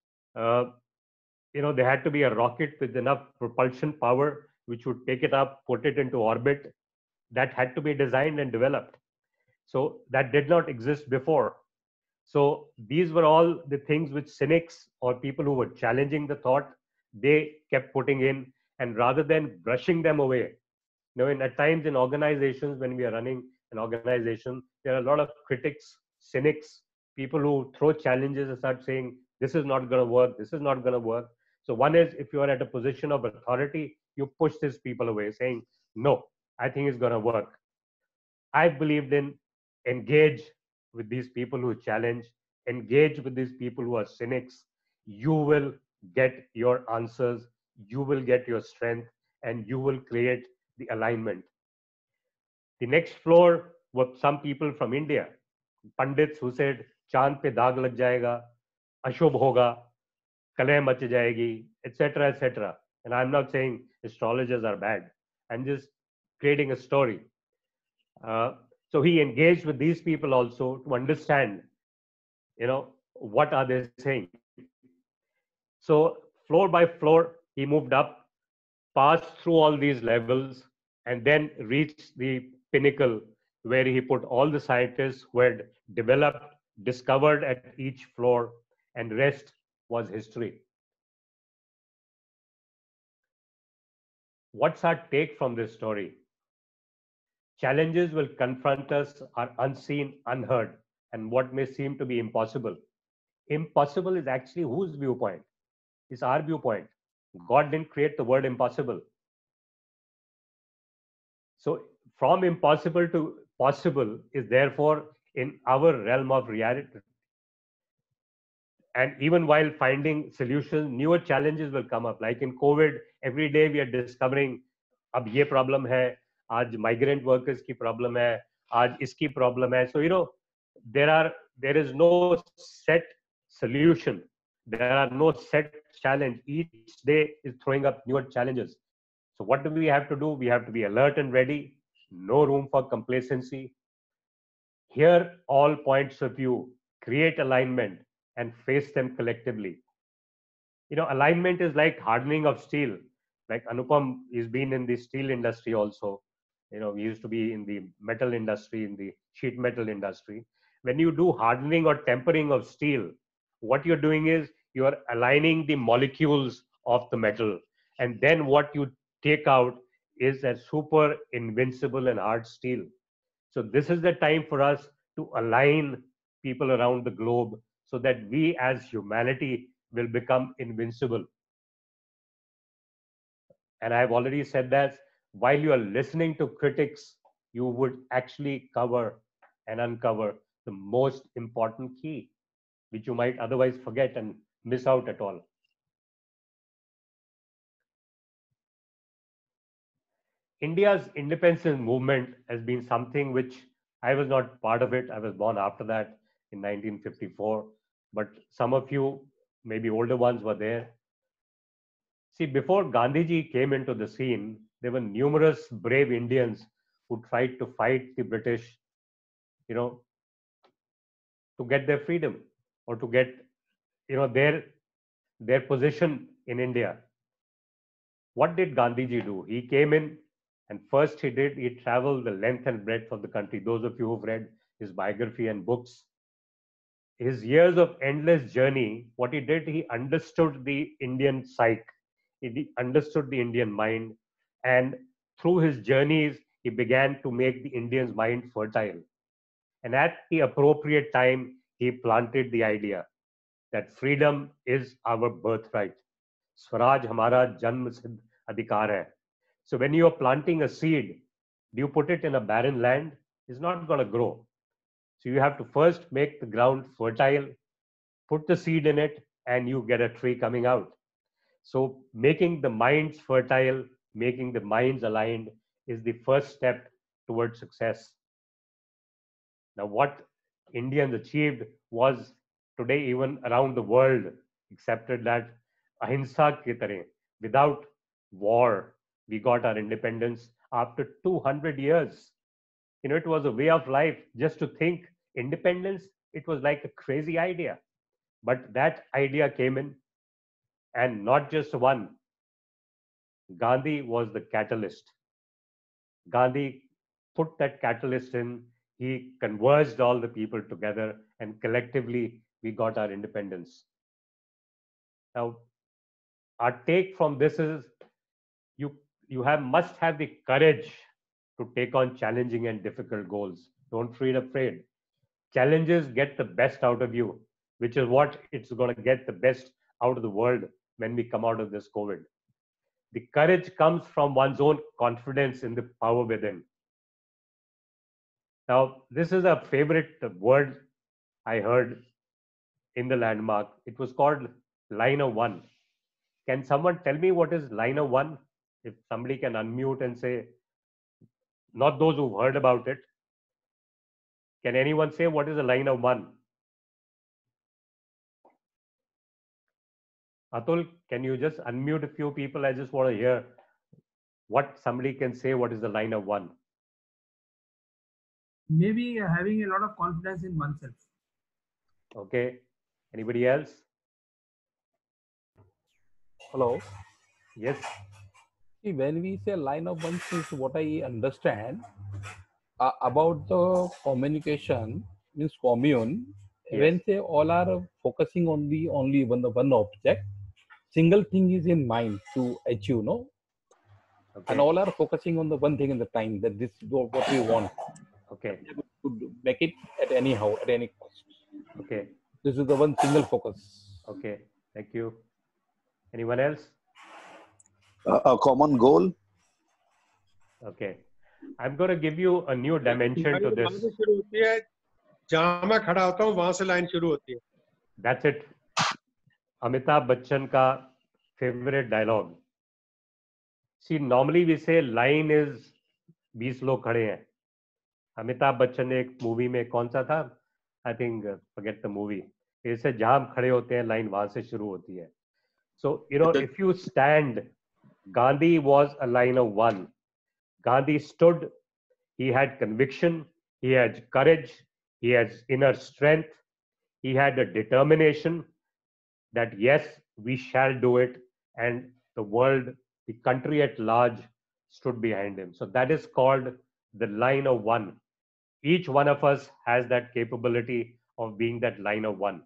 Speaker 3: there had to be a rocket with enough propulsion power which would take it up, put it into orbit, that had to be designed and developed. So that did not exist before. So these were all the things which cynics or people who were challenging the thought, they kept putting in, and rather than brushing them away, at times in organizations, when we are running an organization, there are a lot of critics, cynics, people who throw challenges and start saying, this is not going to work, this is not going to work. So one is, if you are at a position of authority, you push these people away saying, no, I think it's going to work. I believed in engage with these people who challenge, engage with these people who are cynics. You will get your answers, you will get your strength, and you will create the alignment. The next floor were some people from India, Pandits who said, Chand pe daag lag jayega, ashubh hoga, kalay mach jayegi, etc., etc. And I'm not saying astrologers are bad. I'm just creating a story. So he engaged with these people also to understand, what are they saying. So floor by floor, he moved up, passed through all these levels, and then reached the pinnacle where he put all the scientists who had developed, discovered at each floor, and rest was history. What's our take from this story? Challenges will confront us, are unseen, unheard, and what may seem to be impossible. Impossible is actually whose viewpoint? It's our viewpoint. God didn't create the word impossible. So from impossible to possible is therefore in our realm of reality. And even while finding solutions, newer challenges will come up. Like in COVID, every day we are discovering, अब ये problem है, आज migrant workers की problem है, आज इसकी problem है. So there is no set solution. There are no set challenge. Each day is throwing up newer challenges. So what do we have to do? We have to be alert and ready. No room for complacency. Hear all points of view. Create alignment and face them collectively. Alignment is like hardening of steel. Like Anupam has been in the steel industry also. We used to be in the metal industry, in the sheet metal industry. When you do hardening or tempering of steel, what you're doing is you are aligning the molecules of the metal. And then what you take out is a super invincible and hard steel. So this is the time for us to align people around the globe so that we as humanity will become invincible. And I've already said that while you are listening to critics, you would actually cover and uncover the most important key, which you might otherwise forget and miss out at all. India's independence movement has been something which I was not part of it. I was born after that in 1954, but some of you, maybe older ones, were there. See, before Gandhiji came into the scene, there were numerous brave Indians who tried to fight the British, to get their freedom or to get, their position in India. What did Gandhiji do? He came in, and first he traveled the length and breadth of the country. Those of you who've read his biography and books, his years of endless journey, what he did, he understood the Indian psyche. He understood the Indian mind, and through his journeys, he began to make the Indian's mind fertile. And at the appropriate time, he planted the idea that freedom is our birthright. Swaraj hamara janm siddh adhikar hai. So when you are planting a seed, do you put it in a barren land? It's not going to grow. So you have to first make the ground fertile, put the seed in it, and you get a tree coming out. So making the minds fertile, making the minds aligned is the first step towards success. Now, what Indians achieved was today even around the world accepted that ahimsa ki tarah, without war, we got our independence after 200 years. It was a way of life. Just to think independence, it was like a crazy idea. But that idea came in, and not just one. Gandhi was the catalyst. Gandhi put that catalyst in. He converged all the people together, and collectively we got our independence. Now, our take from this is you must have the courage to take on challenging and difficult goals. Don't feel afraid. Challenges get the best out of you, which is what it's going to get the best out of the world when we come out of this COVID. The courage comes from one's own confidence in the power within. Now, this is a favorite word I heard in the landmark. It was called Liner One. Can someone tell me what is Liner One? If somebody can unmute and say, not those who've heard about it. Can anyone say what is a Liner One? Atul, can you just unmute a few people? I just want to hear What somebody can say, what is the line of one?
Speaker 24: Maybe having a lot of confidence in oneself.
Speaker 3: Okay. Anybody else?
Speaker 2: Hello.
Speaker 3: Yes.
Speaker 2: See, when we say line of one, is what I understand about the communication means commune.
Speaker 3: Yes.
Speaker 2: When say all are focusing on the only one object, single thing is in mind to achieve, no?
Speaker 3: Okay.
Speaker 2: And all are focusing on the one thing in the time, that this is what we want.
Speaker 3: Okay.
Speaker 2: To make it at any cost.
Speaker 3: Okay.
Speaker 2: This is the one single focus.
Speaker 3: Okay. Thank you. Anyone else?
Speaker 7: A common goal.
Speaker 3: Okay. I'm going to give you a new dimension to this.
Speaker 14: जहां मैं खड़ा होता हूं वहां से line शुरू होती है.
Speaker 3: That's it. Amitabh Bachchan का favorite dialogue. See, normally we say line is 20 लोग खड़े हैं. अमिताभ बच्चन ने एक मूवी में कौन सा था? I think forget the movie. इसे जहां हम खड़े होते हैं लाइन वहां से शुरू होती है. So if you stand, Gandhi was a line of one. Gandhi stood. He had conviction. He had courage. He has inner strength. He had a determination that yes, we shall do it, and the world, the country at large stood behind him. So that is called the line of one. Each one of us has that capability of being that line of one.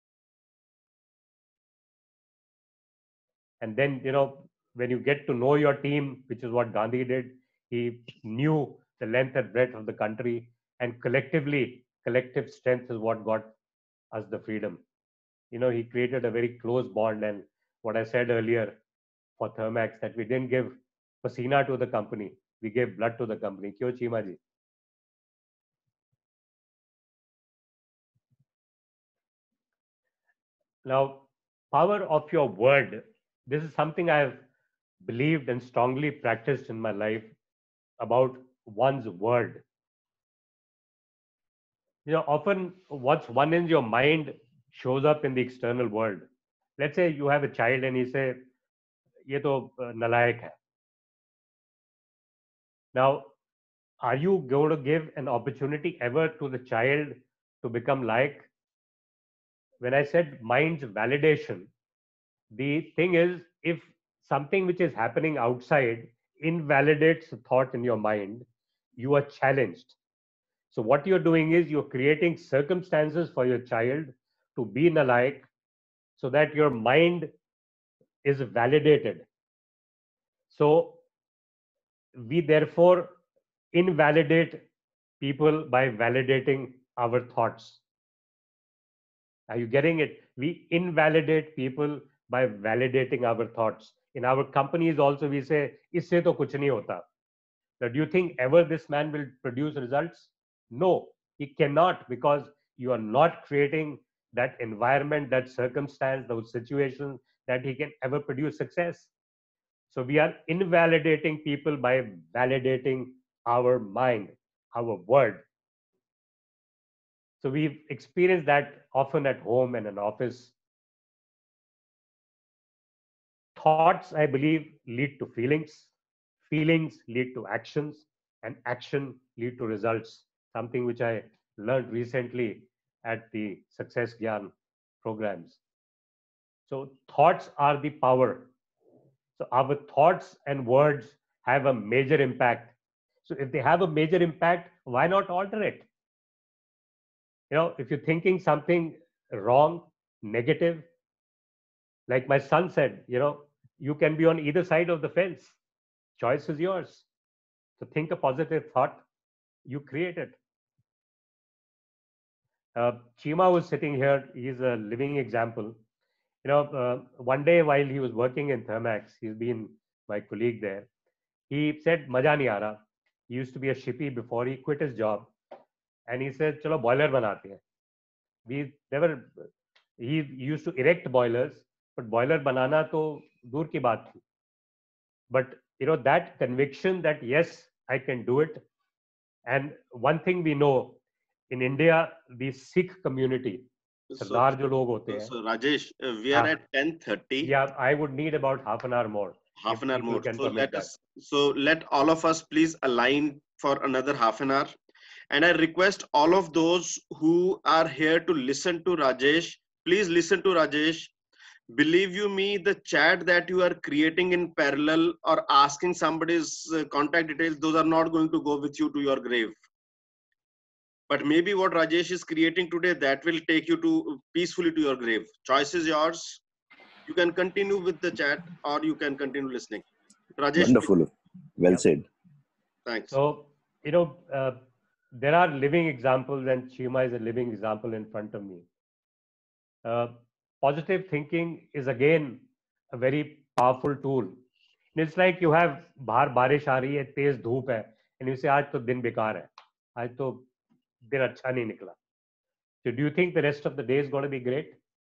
Speaker 3: And then, when you get to know your team, which is what Gandhi did, he knew the length and breadth of the country, and collective strength is what got us the freedom. He created a very close bond, and what I said earlier for Thermax, that we didn't give pasina to the company, we gave blood to the company. Kyo Chima ji? Now, power of your word. This is something I've believed and strongly practiced in my life about one's word. Often what's one in your mind shows up in the external world. Let's say you have a child and you say, "Ye to nalayak hai." Now, are you going to give an opportunity ever to the child to become like? When I said mind's validation, the thing is, if something which is happening outside invalidates a thought in your mind, you are challenged. So what you're doing is you're creating circumstances for your child to be nalayak so that your mind is validated. So we therefore invalidate people by validating our thoughts. Are you getting it? We invalidate people by validating our thoughts. In our companies also we say, "Isse to kuch nahi hota." Now, do you think ever this man will produce results? No, he cannot, because you are not creating that environment, that circumstance, those situations that he can ever produce success. So we are invalidating people by validating our mind, our word. So we've experienced that often at home and in office. Thoughts, I believe, lead to feelings. Feelings lead to actions, and action lead to results. Something which I learned recently at the Success Gyan programs. So thoughts are the power. So our thoughts and words have a major impact. So if they have a major impact, why not alter it? If you're thinking something wrong, negative, like my son said, you can be on either side of the fence. Choice is yours. So think a positive thought, you create it. Chima was sitting here. He's a living example. One day while he was working in Thermax, he's been my colleague there. He said, "Maja nahi aa raha." He used to be a shippy before he quit his job. And he said, "Chalo boiler banate hain." He used to erect boilers, but boiler banana to dur ki baat thi. But that conviction that yes, I can do it. And one thing we know, in India, the Sikh community, Sardar jo log hote hain.
Speaker 4: So Rajesh, we are at 10:30.
Speaker 3: Yeah, I would need about half an hour more.
Speaker 4: half an hour
Speaker 3: people
Speaker 4: more.
Speaker 3: can
Speaker 4: So
Speaker 3: permit that.
Speaker 4: let all of us please align for another half an hour. And I request all of those who are here to listen to Rajesh, please listen to Rajesh. Believe you me, the chat that you are creating in parallel or asking somebody's contact details, those are not going to go with you to your grave. But maybe what Rajesh is creating today, that will take you to peacefully to your grave. Choice is yours. You can continue with the chat or you can continue listening. Rajesh.
Speaker 7: Wonderful. Well said.
Speaker 4: Thanks.
Speaker 3: So, there are living examples, and Chima is a living example in front of me. Positive thinking is again a very powerful tool. And it's like you have बाहर बारिश आ रही है, तेज धूप है, and you say आज तो दिन बेकार है, आज तो दिन अच्छा नहीं निकला. So do you think the rest of the day is going to be great?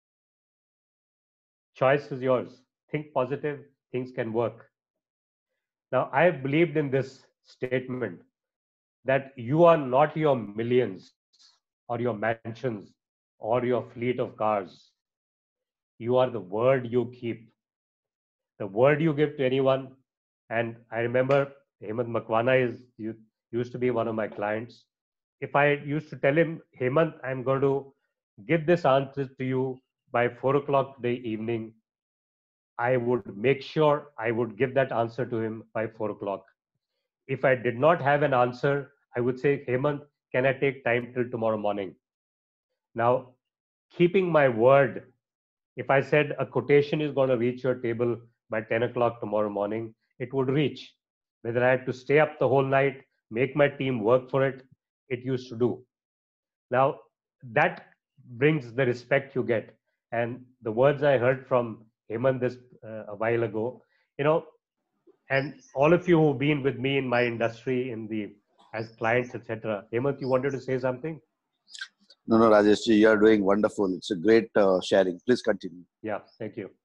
Speaker 3: Choice is yours. Think positive, things can work. Now, I have believed in this statement that you are not your millions or your mansions or your fleet of cars. You are the word you keep. The word you give to anyone. And I remember Hemant Makwana used to be one of my clients. If I used to tell him, Hemant, I'm going to give this answer to you by 4 o'clock today evening, I would make sure I would give that answer to him by 4 o'clock. If I did not have an answer, I would say, Hemant, can I take time till tomorrow morning? Now, keeping my word, if I said a quotation is going to reach your table by 10 o'clock tomorrow morning, it would reach. Whether I had to stay up the whole night, make my team work for it, it used to do. Now, that brings the respect you get. And the words I heard from Hemant a while ago, and all of you who've been with me in my industry, as clients, etc. Hemant, you wanted to say something?
Speaker 7: No, Rajesh, you are doing wonderful. It's a great sharing. Please continue.
Speaker 3: Yeah, thank you.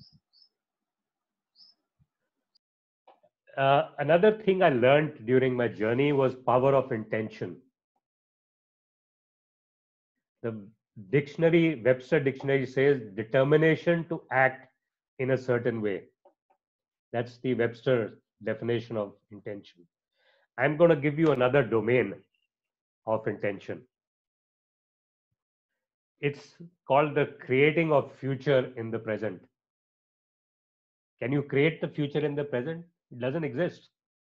Speaker 3: Another thing I learned during my journey was power of intention. The dictionary, Webster dictionary says determination to act in a certain way. That's the Webster definition of intention. I'm going to give you another domain of intention. It's called the creating of future in the present. Can you create the future in the present? It doesn't exist.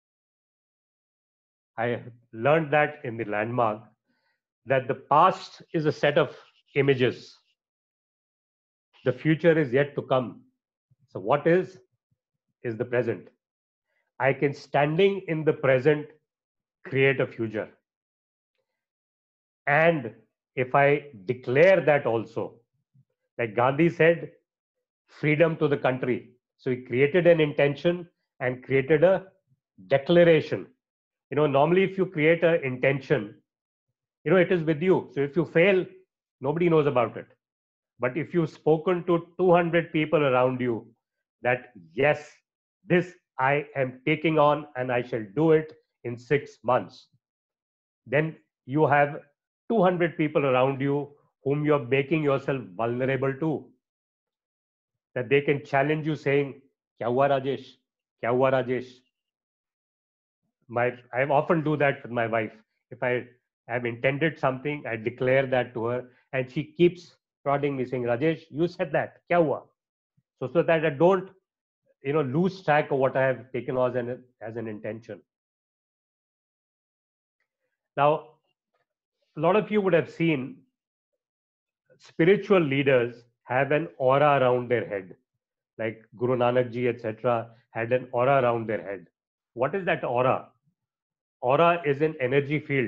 Speaker 3: I learned that in the landmark, that the past is a set of images. The future is yet to come. So what is the present. I can, standing in the present, create a future. And if I declare that also, like Gandhi said, freedom to the country. So he created an intention and created a declaration. Normally if you create an intention, it is with you. So if you fail, nobody knows about it. But if you've spoken to 200 people around you that, yes, this I am taking on and I shall do it in 6 months, then you have 200 people around you whom you're making yourself vulnerable to. That they can challenge you saying, Kya hua Rajesh? Kya hua Rajesh? I often do that with my wife. If I have intended something, I declare that to her, and she keeps prodding me saying, Rajesh, you said that. Kya hua? So that I don't lose track of what I have taken as an intention. Now, a lot of you would have seen spiritual leaders have an aura around their head, like Guru Nanak Ji, etc., had an aura around their head. What is that aura? Aura is an energy field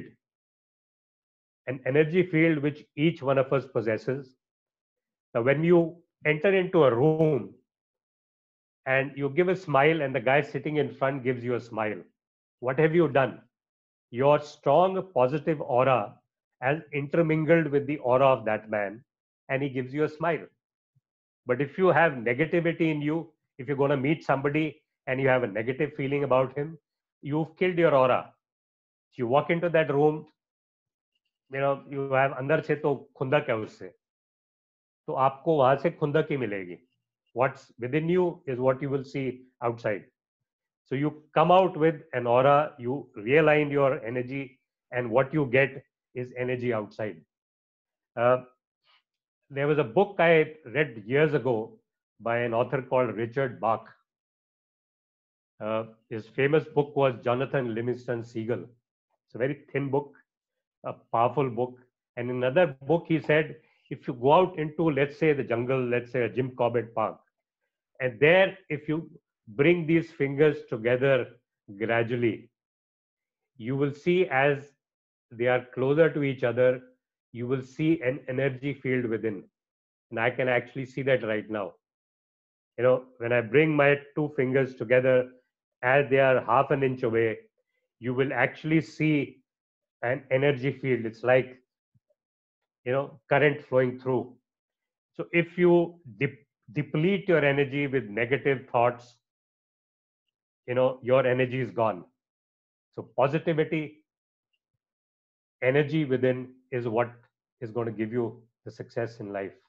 Speaker 3: which each one of us possesses. Now, when you enter into a room and you give a smile and the guy sitting in front gives you a smile, what have you done? Your strong positive aura has intermingled with the aura of that man and he gives you a smile. But if you have negativity in you, if you're going to meet somebody and you have a negative feeling about him, you've killed your aura. If you walk into that room, you have अंदर से तो खुंदक है उससे, तो आपको वहां से खुंदक ही मिलेगी. what's within you is what you will see outside. So you come out with an aura, you realign your energy, and what you get is energy outside. There was a book I read years ago by an author called Richard Bach. His famous book was Jonathan Livingston Seagull. It's a very thin book, a powerful book. And in another book, he said, if you go out into, let's say, the jungle, let's say a Jim Corbett Park, and there, if you bring these fingers together gradually, you will see as they are closer to each other, you will see an energy field within. And I can actually see that right now. You know, when I bring my two fingers together as they are half an inch away, you will actually see an energy field. It's like, you know, current flowing through. So if you deplete your energy with negative thoughts, you know, your energy is gone. So positivity, energy within is what is going to give you the success in life.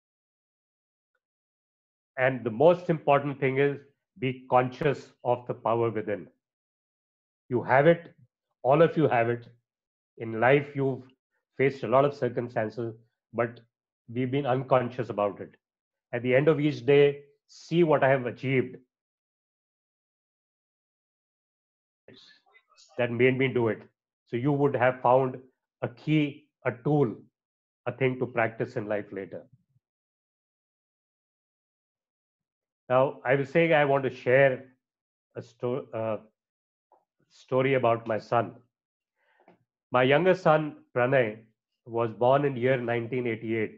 Speaker 3: And the most important thing is be conscious of the power within. You have it, all of you have it. In life, you've faced a lot of circumstances, but we've been unconscious about it. At the end of each day, see what I have achieved that made me do it. So you would have found a key, a tool, a thing to practice in life later. Now, I was saying I want to share a story about my son. My younger son, Pranay, was born in year 1988.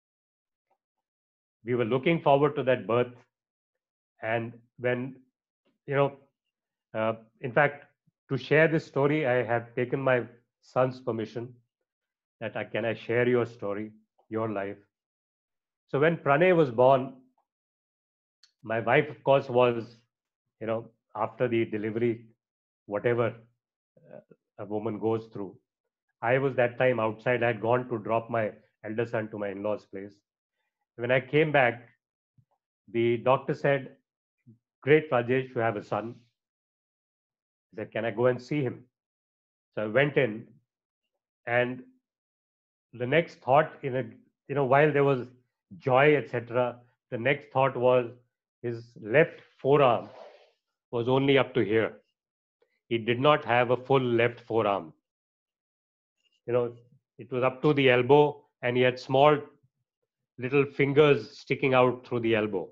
Speaker 3: We were looking forward to that birth. And when, you know, in fact, to share this story, I have taken my son's permission that can I share your story, your life. So when Pranay was born, my wife, of course, was, you know, after the delivery, whatever a woman goes through. I was that time outside. I had gone to drop my elder son to my in-laws' place. When I came back, the doctor said, "Great, Rajesh, you have a son." I said, "Can I go and see him?" So I went in, and the next thought, while there was joy, etc., the next thought was his left forearm was only up to here. He did not have a full left forearm. You know, it was up to the elbow, and he had small little fingers sticking out through the elbow.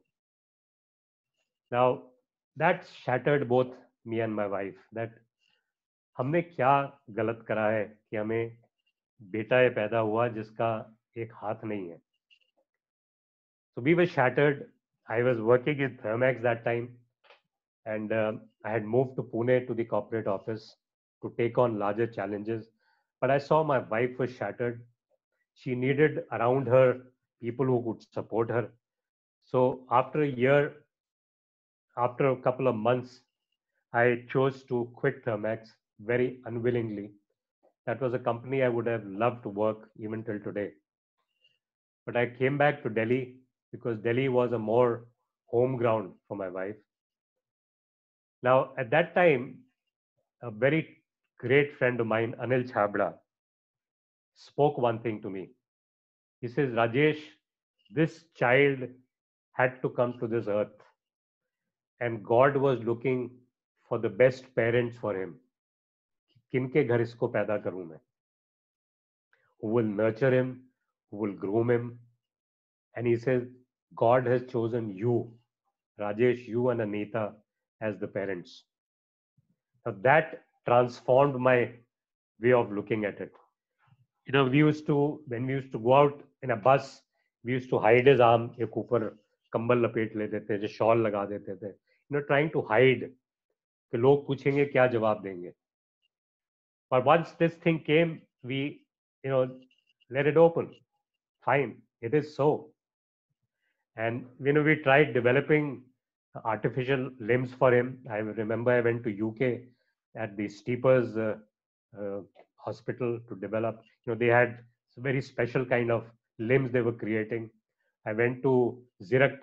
Speaker 3: Now, that shattered both me and my wife. That हमने क्या गलत करा है कि हमें बेटा पैदा हुआ जिसका एक हाथ नहीं है. So we were shattered. I was working in Thermax that time, and I had moved to Pune to the corporate office to take on larger challenges. But I saw my wife was shattered. She needed around her people who could support her. So after a year, after a couple of months, I chose to quit Thermax very unwillingly. That was a company I would have loved to work even till today. But I came back to Delhi because Delhi was a more home ground for my wife. Now, at that time, a very great friend of mine, Anil Chabda, spoke one thing to me. He says, "Rajesh, this child had to come to this earth, and God was looking for the best parents for him. Kinke ghar isko paida karu main? Who will nurture him, who will groom him." And he says, God has chosen you, Rajesh, you and Anita, as the parents. Now that transformed my way of looking at it. You know, when we used to go out in a bus, we used to hide his arm, ek upar kambal lapet lete the, jo shawl laga dete the, trying to hide कि लोग पूछेंगे क्या जवाब देंगे. But once this thing came, we, let it open. Fine, it is so. And we tried developing artificial limbs for him. I remember I went to UK at the Steepers hospital to develop. They had very special kind of limbs they were creating. I went to Zirakpur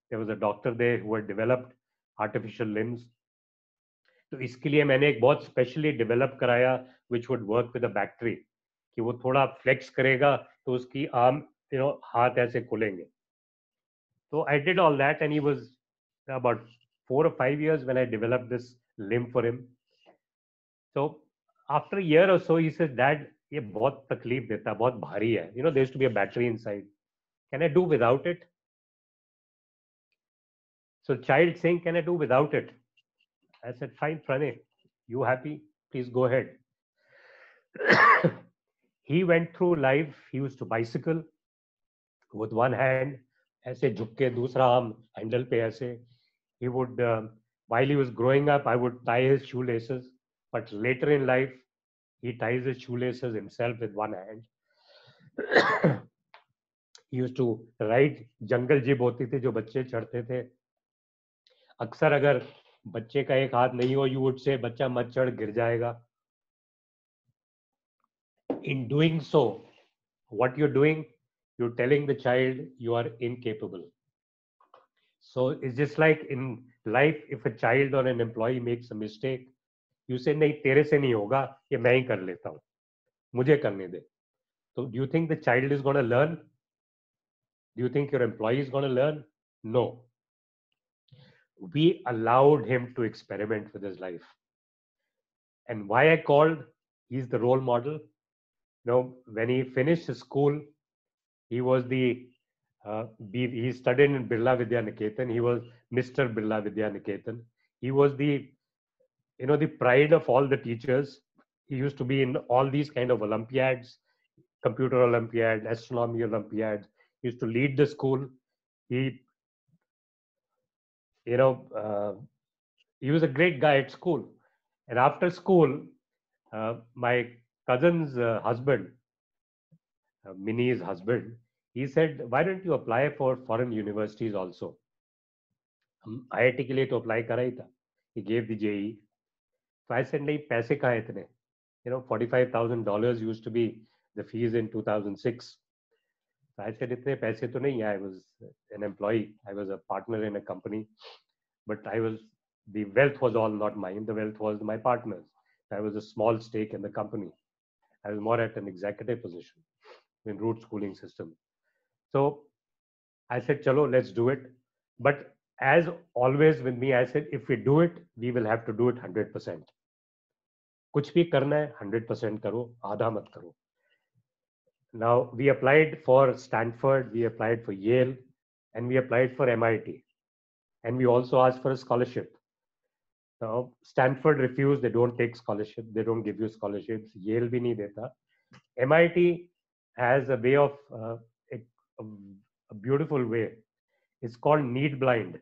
Speaker 3: there was a doctor there who had developed artificial limbs. तो इसके लिए मैंने एक बहुत specially develop कराया which would work with a battery, कि वो थोड़ा फ्लेक्स करेगा तो उसकी आर्म हाथ ऐसे खुलेंगे. So I did all that, and he was about 4 or 5 years when I developed this limb for him. So after a year or so, he says, Dad, ये बहुत तकलीफ देता है, बहुत भारी है. There used to be a battery inside. Can I do without it? So child saying, can I do without it? I said, fine, Pranay, you happy? Please go ahead. He went through life. He used to bicycle with one hand, ऐसे झुक के दूसरा arm handle पे ऐसे. He would, while he was growing up, I would tie his shoelaces. But later in life, he ties his shoelaces himself with one hand. He used to ride jungle jeep होती थी जो बच्चे चढ़ते थे. अक्सर अगर बच्चे का एक हाथ नहीं हो, you would say बच्चा मत चढ़ गिर जाएगा. In doing so, what you're doing, you're telling the child you are incapable. So it's just like in life, if a child or an employee makes a mistake, you say नहीं तेरे से नहीं होगा, ये मैं ही कर लेता हूँ, मुझे करने दे. So do you think the child is going to learn? Do you think your employee is going to learn? No. We allowed him to experiment with his life. And why I called, he's the role model. When he finished his school, he was he studied in Birla Vidya Niketan. He was Mr. Birla Vidya Niketan. He was the pride of all the teachers. He used to be in all these kind of Olympiads, computer Olympiad, astronomy Olympiads. He used to lead the school. He was a great guy at school. And after school, my cousin's husband, Minnie's husband, he said, why don't you apply for foreign universities also? IIT के लिए तो apply करा ही था. He gave the JEE. So I said, नहीं पैसे कहाँ इतने? $45,000 used to be the fees in 2006. So I said, इतने पैसे तो नहीं. I was an employee. I was a partner in a company, but the wealth was all not mine. The wealth was my partner's. I was a small stake in the company. I was more at an executive position in root schooling system. So I said, chalo, let's do it. But as always with me, I said, if we do it, we will have to do it 100%. कुछ भी करना है 100% करो, आधा मत करो. Now we applied for Stanford, we applied for Yale, and we applied for MIT, and we also asked for a scholarship. Now Stanford refused; they don't take scholarship, they don't give you scholarships. Yale भी नहीं देता. MIT has a way of a beautiful way. It's called need blind.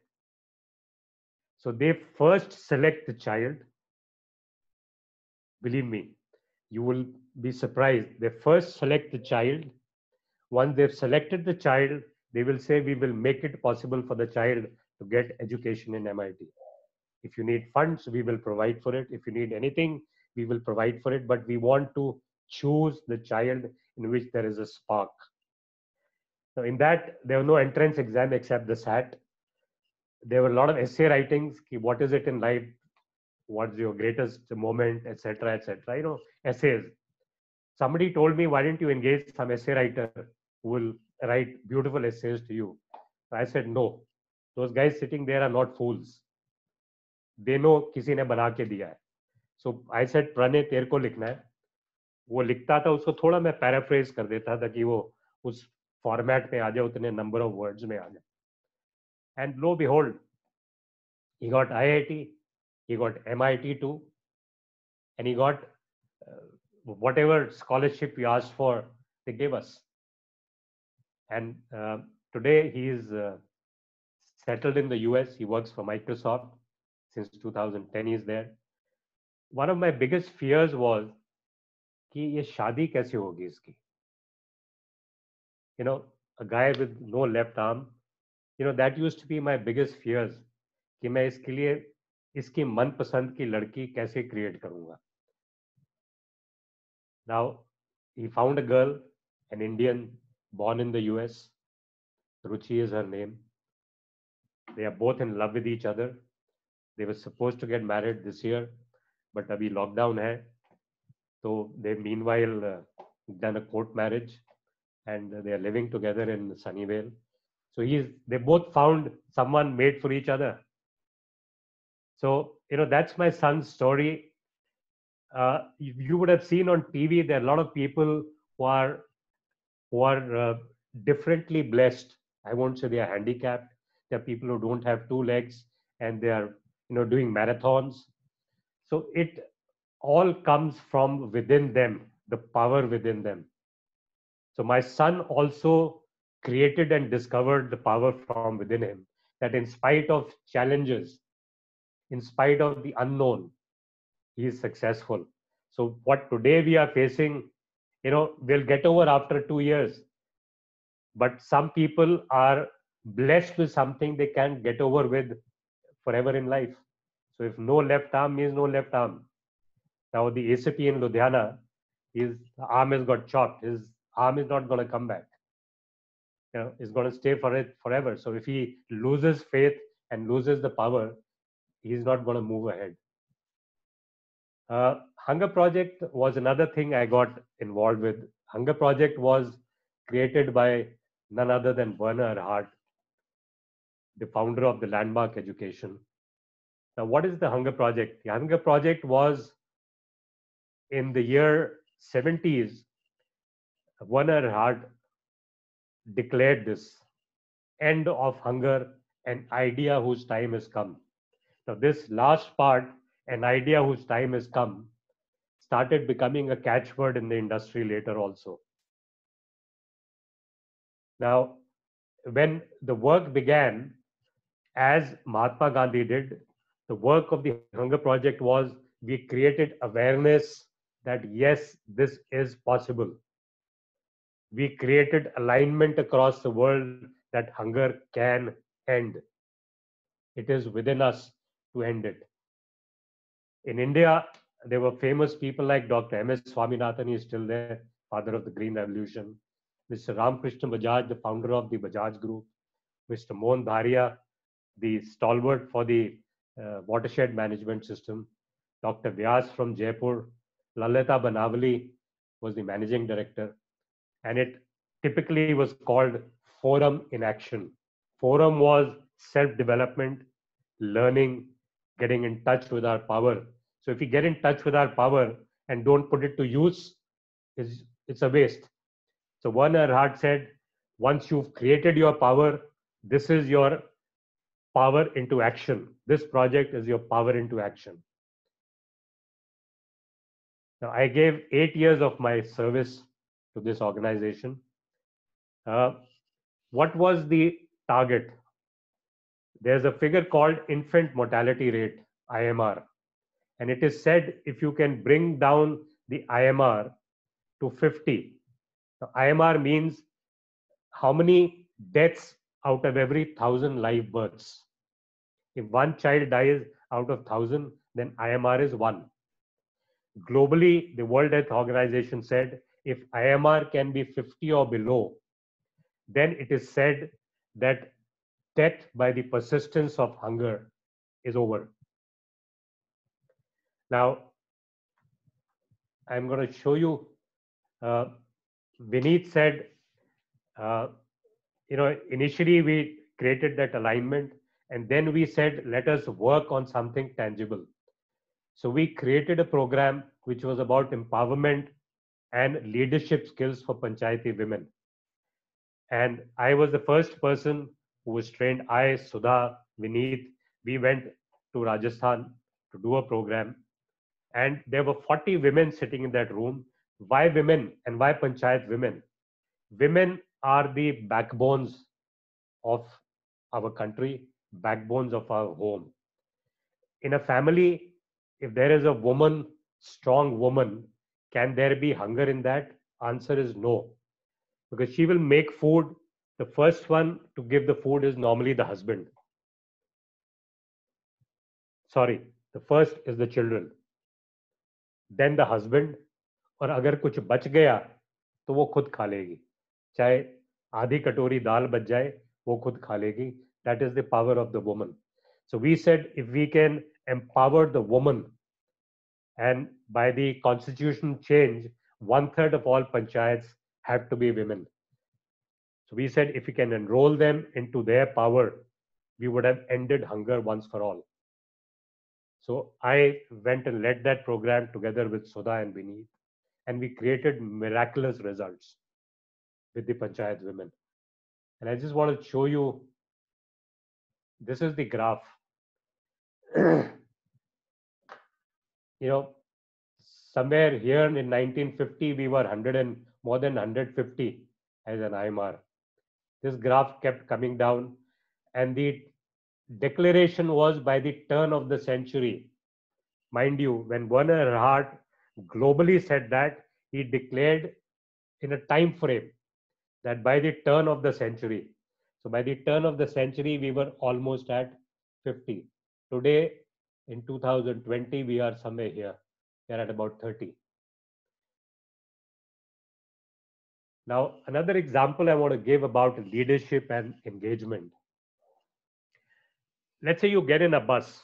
Speaker 3: So they first select the child. Believe me, you will be surprised. They first select the child. Once they've selected the child, they will say, we will make it possible for the child to get education in MIT. If you need funds, we will provide for it. If you need anything, we will provide for it. But we want to choose the child in which there is a spark. So in that, there was no entrance exam except the SAT. There were a lot of essay writings. What is it in life? What's your greatest moment, etc., etc. Essays. Somebody told me, why don't you engage some essay writer who will write beautiful essays to you? So I said, no. Those guys sitting there are not fools. They know किसी ने बना के दिया है. So I said, Pranay, तेरे को लिखना है. वो लिखता था, उसको थोड़ा मैं पैराफ्रेज कर देता था कि वो उस फॉर्मेट में आ जाए, उतने नंबर ऑफ वर्ड्स में आ जाए. And lo behold, he got IIT, he got MIT too, and he got whatever scholarship we asked for, they gave us. And today he is settled in the US. He works for Microsoft. Since 2010 he is there. One of my biggest fears was कि ये शादी कैसे होगी इसकी? A guy with no left arm. That used to be my biggest fears. कि मैं इसके लिए इसकी मनपसंद की लड़की कैसे create करूँगा? Now he found a girl, an Indian born in the US. Ruchi is her name. They are both in love with each other. They were supposed to get married this year, but abhi lockdown hai. So they meanwhile done a court marriage, and they are living together in Sunnyvale. So they both found someone made for each other. So, that's my son's story. You would have seen on TV, there are a lot of people who are differently blessed. I won't say they are handicapped. There are people who don't have two legs and they are, doing marathons. So it all comes from within them, the power within them. So my son also created and discovered the power from within him, that in spite of challenges, in spite of the unknown, he is successful. So what today we are facing, we'll get over after 2 years. But some people are blessed with something they can't get over with forever in life. So if no left arm means no left arm. Now the ACP in Ludhiana, his arm has got chopped. His arm is not going to come back. It's going to stay for it forever. So if he loses faith and loses the power, he's not going to move ahead. Hunger Project was another thing I got involved with. Hunger Project was created by none other than Werner Hart, the founder of the Landmark Education. Now, what is the Hunger Project? The Hunger Project was in the year 70s. Werner Hart declared this end of hunger, an idea whose time has come. Now, this last part, an idea whose time has come, started becoming a catchword in the industry later also. Now, when the work began, as Mahatma Gandhi did, the work of the Hunger Project was we created awareness that yes, this is possible. We created alignment across the world that hunger can end. It is within us to end it. In India, there were famous people like Dr. M.S. Swaminathan, he is still there, father of the Green Revolution. Mr. Ramkrishna Bajaj, the founder of the Bajaj Group. Mr. Mohan Dharia, the stalwart for the watershed management system. Dr. Vyas from Jaipur. Lalita Banavali was the managing director. And it typically was called Forum in Action. Forum was self-development, learning, getting in touch with our power. So if we get in touch with our power and don't put it to use, it's a waste. So Werner Hart said, once you've created your power, this is your power into action. This project is your power into action. Now, I gave 8 years of my service to this organization. What was the target? There's a figure called infant mortality rate, IMR. And it is said if you can bring down the IMR to 50, now, IMR means how many deaths out of every 1,000 live births. If one child dies out of 1,000, then IMR is 1. Globally, the World Health Organization said if IMR can be 50 or below, then it is said that death by the persistence of hunger is over. Now, I'm going to show you, Vineet said, initially we created that alignment and then we said, let us work on something tangible. So we created a program which was about empowerment and leadership skills for Panchayati women. And I was the first person who was trained. I, Sudha, Vineet, we went to Rajasthan to do a program. And there were 40 women sitting in that room. Why women and why Panchayat women? Women are the backbones of our country, backbones of our home. In a family, if there is a woman, strong woman, can there be hunger in that? Answer is no. Because she will make food. The first one to give the food is normally the husband. Sorry, the first is the children. Then the husband. और अगर कुछ बच गया तो वो खुद खा लेगी. चाहे आधी कटोरी दाल बच जाए, वो खुद खा लेगी. That is the power of the woman. So we said if we can empower the woman, and by the constitution change, 1/3 of all panchayats have to be women. So we said if we can enroll them into their power, we would have ended hunger once for all. So I went and led that program together with Sudha and Vineet, and we created miraculous results with the panchayat women. And I just want to show you, this is the graph. Somewhere here in 1950, we were more than 150 as an IMR. This graph kept coming down, and the declaration was by the turn of the century. Mind you, when Werner Hart globally said that, he declared in a time frame that by the turn of the century. So by the turn of the century, we were almost at 50. Today, in 2020, we are somewhere here. We are at about 30. Now, another example I want to give about leadership and engagement. Let's say you get in a bus,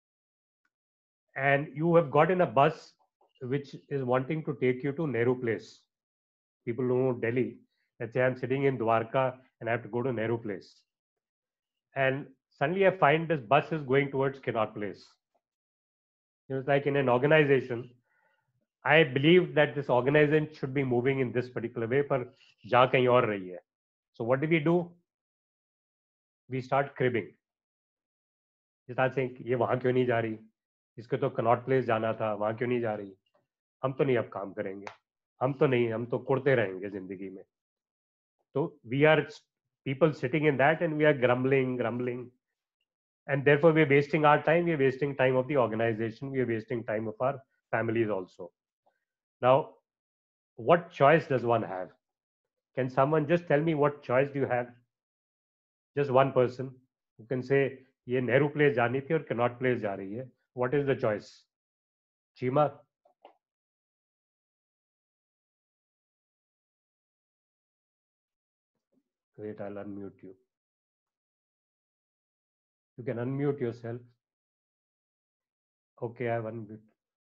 Speaker 3: and you have got in a bus which is wanting to take you to Nehru Place. People who know Delhi. Let's say I'm sitting in Dwarka and I have to go to Nehru Place. And suddenly I find this bus is going towards Connaught Place. It's like in an organization, I believe that this organization should be moving in this particular way, but ja kahin aur rahi hai. So what do? We start cribbing. We start saying, ye wahan kyun nahi ja rahi? Isko to Connaught Place jana tha, wahan kyun nahi ja rahi? Hum to nahi ab kaam karenge. Hum to kurte rahenge zindagi mein. So we are people sitting in that, and we are grumbling. And therefore we are wasting our time. We are wasting time of the organization. We are wasting time of our families also. Now, what choice does one have? Can someone just tell me what choice do you have? Just one person who can say, ye Nehru Place jani thi aur Connaught Place ja rahi hai. What is the choice? Chima? Wait, I'll unmute you. You can unmute yourself. Okay, I have unmuted.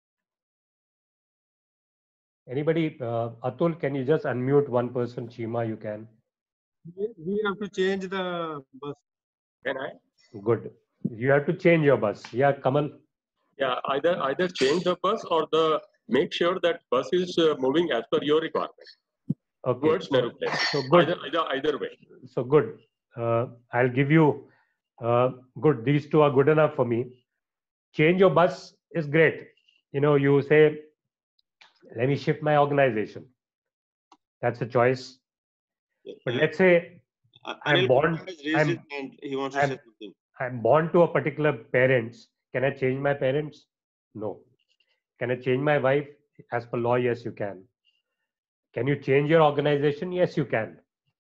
Speaker 3: Anybody, Atul, can you just unmute one person? Chima, you can.
Speaker 14: We have to change the bus.
Speaker 5: Can I?
Speaker 3: Good. You have to change your bus. Yeah, Kamal.
Speaker 5: Yeah, either change the bus or make sure that bus is moving as per your requirement.
Speaker 3: Okay.
Speaker 5: Towards Nehru Place.
Speaker 3: So good.
Speaker 5: Either way.
Speaker 3: So good. I'll give you good. These two are good enough for me. Change your bus is great. You say, let me shift my organization. That's a choice. But let's say I'm born to a particular parents. Can I change my parents? No. Can I change my wife? As per law, yes, you can. Can you change your organization? Yes, you can.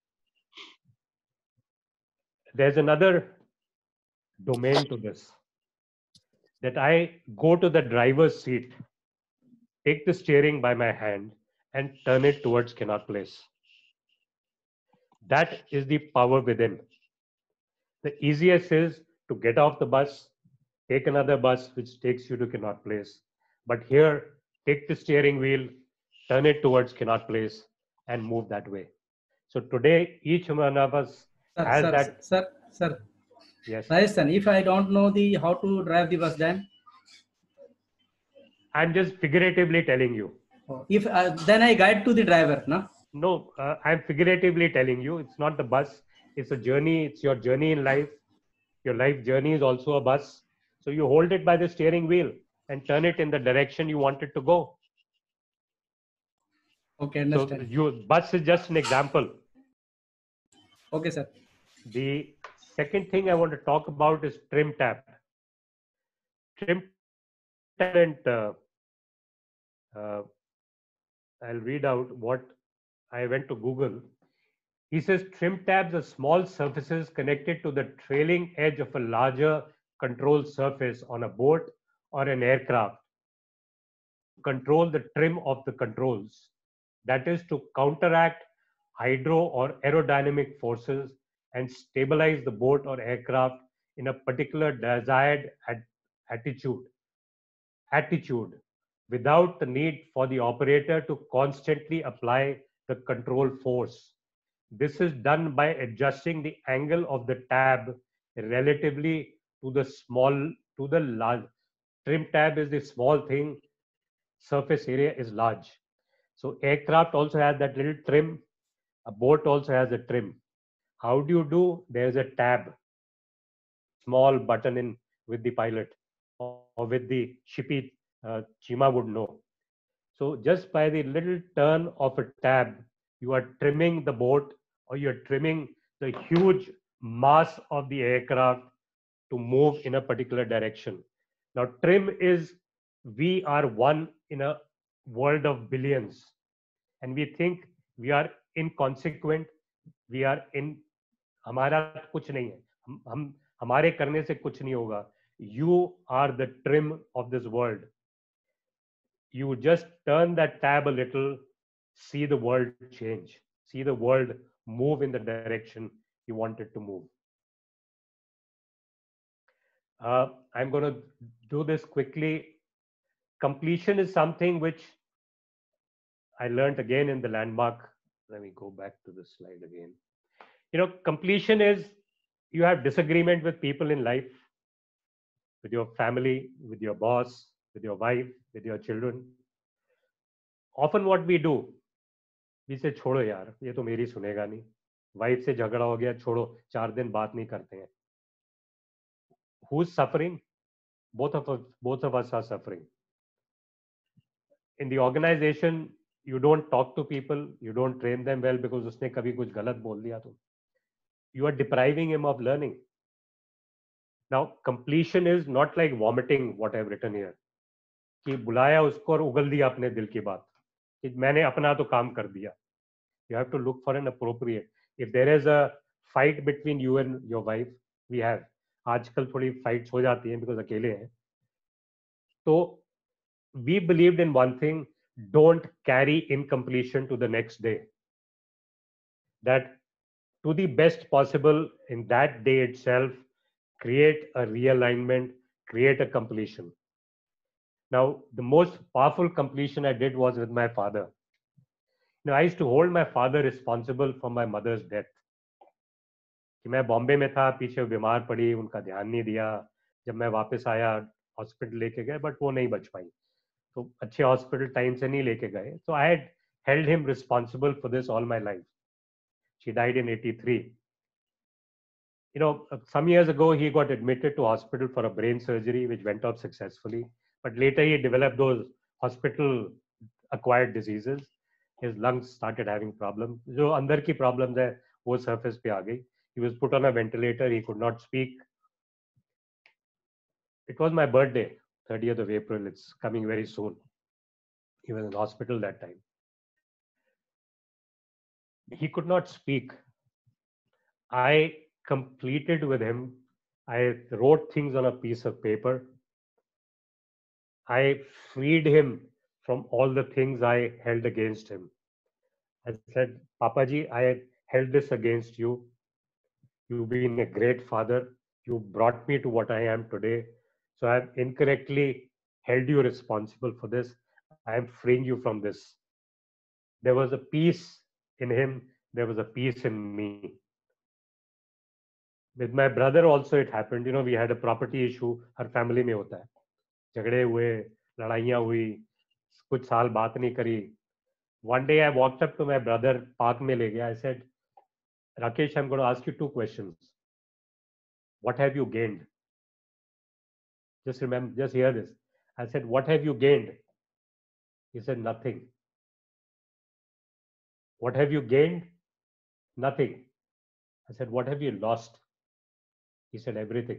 Speaker 3: There's another domain to this, that I go to the driver's seat, take the steering by my hand, and turn it towards Connaught Place. That is the power within. The easiest is to get off the bus, take another bus which takes you to Connaught Place. But here, take the steering wheel, turn it towards Connaught Place, and move that way. So today, each one of us has that.
Speaker 11: Sir.
Speaker 3: Yes.
Speaker 11: Rajesh, if I don't know how to drive the bus, then?
Speaker 3: I'm just figuratively telling you.
Speaker 11: If then I guide to the driver, no?
Speaker 3: No, I'm figuratively telling you. It's not the bus. It's a journey. It's your journey in life. Your life journey is also a bus. So you hold it by the steering wheel and turn it in the direction you want it to go.
Speaker 11: Okay, understand.
Speaker 3: So bus is just an example.
Speaker 11: Okay, sir.
Speaker 3: The second thing I want to talk about is trim tab. Trim tab, I'll read out what I went to Google. He says trim tabs are small surfaces connected to the trailing edge of a larger control surface on a boat or an aircraft. Control the trim of the controls. That is to counteract hydro or aerodynamic forces and stabilize the boat or aircraft in a particular desired attitude without the need for the operator to constantly apply the control force. This is done by adjusting the angle of the tab relatively to the large. Trim tab is the small thing, surface area is large. So aircraft also has that little trim, a boat also has a trim. How do you do? There's a tab, small button in with the pilot or with the shippy Chima would know. So just by the little turn of a tab, you are trimming the boat or you're trimming the huge mass of the aircraft to move in a particular direction. Now trim is, we are one in a world of billions and we think we are inconsequent, we are in, हमारा कुछ नहीं है, हमारे करने से कुछ नहीं होगा. You are the trim of this world. You just turn that tab a little, see the world change, see the world move in the direction you want it to move. I'm going to do this quickly. Completion is something which I learned again in the landmark. Let me go back to the slide again. You know, completion is, you have disagreement with people in life, with your family, with your boss, with your wife, with your children. Often what we do, we say, छोड़ो यार, ये तो मेरी सुनेगा नहीं. Wife से झगड़ा हो गया, छोड़ो, 4 दिन बात नहीं करते हैं. Who's suffering? Both of us are suffering. In the organization, you don't talk to people, you don't train them well because उसने कभी कुछ गलत बोल दिया तो. You are depriving him of learning. Now, completion is not like vomiting what I've written here. कि बुलाया उसको और उगल दिया अपने दिल की बात. कि मैंने अपना तो काम कर दिया. You have to look for an appropriate. If there is a fight between you and your wife, we have. आजकल थोड़ी fights हो जाती हैं because अकेले हैं. तो we believed in one thing, don't carry incompletion to the next day. That to the best possible in that day itself, create a realignment, create a completion. Now, the most powerful completion I did was with my father. Now, I used to hold my father responsible for my mother's death. कि मैं बॉम्बे में था, पीछे बीमार पड़ी, उनका ध्यान नहीं दिया. जब मैं वापस आया, हॉस्पिटल लेके गए, बट वो नहीं बच पाई. तो अच्छे हॉस्पिटल टाइम से नहीं लेके गए. So I had held him responsible for this all my life. She died in 83. You know, some years ago, he got admitted to hospital for a brain surgery, which went off successfully. But later he developed those hospital-acquired diseases. His lungs started having problems. जो अंदर की problems है, वो surface पे आ गई. He was put on a ventilator. He could not speak. It was my birthday, 30th of April. It's coming very soon. He was in hospital that time. He could not speak. I completed with him. I wrote things on a piece of paper. I freed him from all the things I held against him. I said, Papa ji, I held this against you. You've been a great father. You brought me to what I am today. So I have incorrectly held you responsible for this. I am freeing you from this. There was a peace in him. There was a peace in me. With my brother also it happened. You know, we had a property issue. Her family में होता है. झगड़े हुए, लड़ाइयाँ हुई, कुछ साल बात नहीं करी. One day I walked up to my brother, park में ले गया. I said, Rakesh, I'm going to ask you 2 questions. What have you gained? Just remember, just hear this. I said, what have you gained? He said, nothing. What have you gained? Nothing. I said, what have you lost? He said, everything.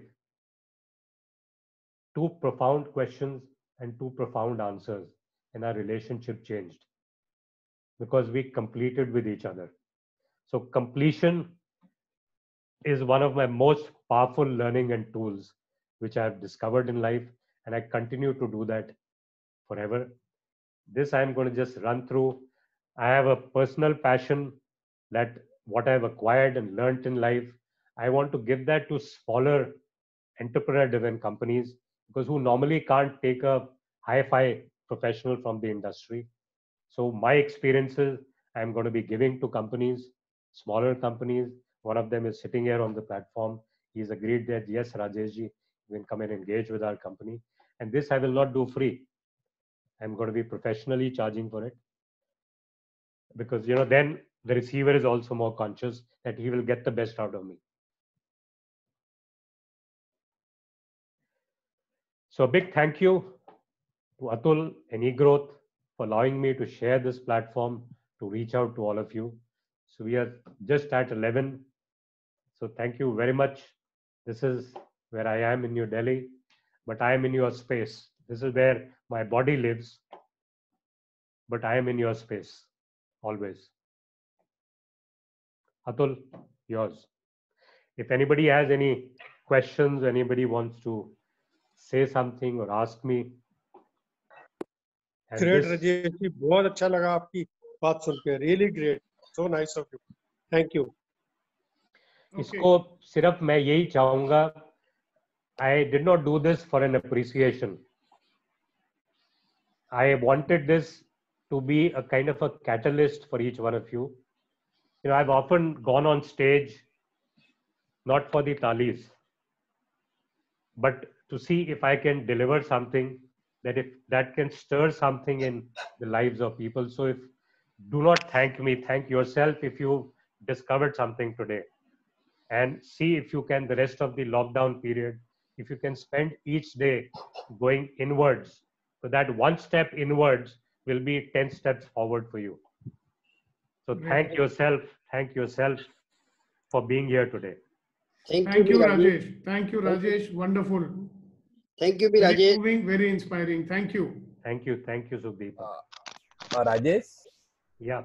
Speaker 3: 2 profound questions and 2 profound answers, and our relationship changed because we completed with each other. So completion is one of my most powerful learning and tools which I have discovered in life, and I continue to do that forever. This I'm going to just run through. I have a personal passion that what I've acquired and learned in life, I want to give that to smaller entrepreneur-driven companies, because who normally can't take a hi-fi professional from the industry. So my experiences I'm going to be giving to companies, smaller companies. One of them is sitting here on the platform. He's agreed that, yes, Rajeshji, you can come and engage with our company. And this I will not do free. I'm going to be professionally charging for it. Because, then the receiver is also more conscious that he will get the best out of me. So a big thank you to Atul and eGrowth for allowing me to share this platform to reach out to all of you. So we are just at 11. So thank you very much. This is where I am in New Delhi, but I am in your space. This is where my body lives, but I am in your space always. Atul, yours. If anybody has any questions, anybody wants to say something or ask me.
Speaker 14: Great, Rajesh ji, बहुत अच्छा लगा आपकी बात सुन के. Really great. So nice of you. Thank you.
Speaker 3: इसको सिर्फ मैं यही चाहूंगा, I did not do this for an appreciation. I wanted this to be a kind of a catalyst for each one of you. I've often gone on stage, not for the talis, but to see if I can deliver something that can stir something in the lives of people. So do not thank me, thank yourself if you discovered something today. And see if you can, the rest of the lockdown period, if you can spend each day going inwards, so that one step inwards will be 10 steps forward for you. So thank yourself for being here today.
Speaker 16: Thank you, Rajesh. Thank you, Rajesh. Wonderful.
Speaker 17: Thank you,
Speaker 16: Very
Speaker 17: Rajesh.
Speaker 16: moving, very inspiring. Thank you.
Speaker 3: Thank you, Sukhdeep.
Speaker 2: Rajesh?
Speaker 3: Yeah.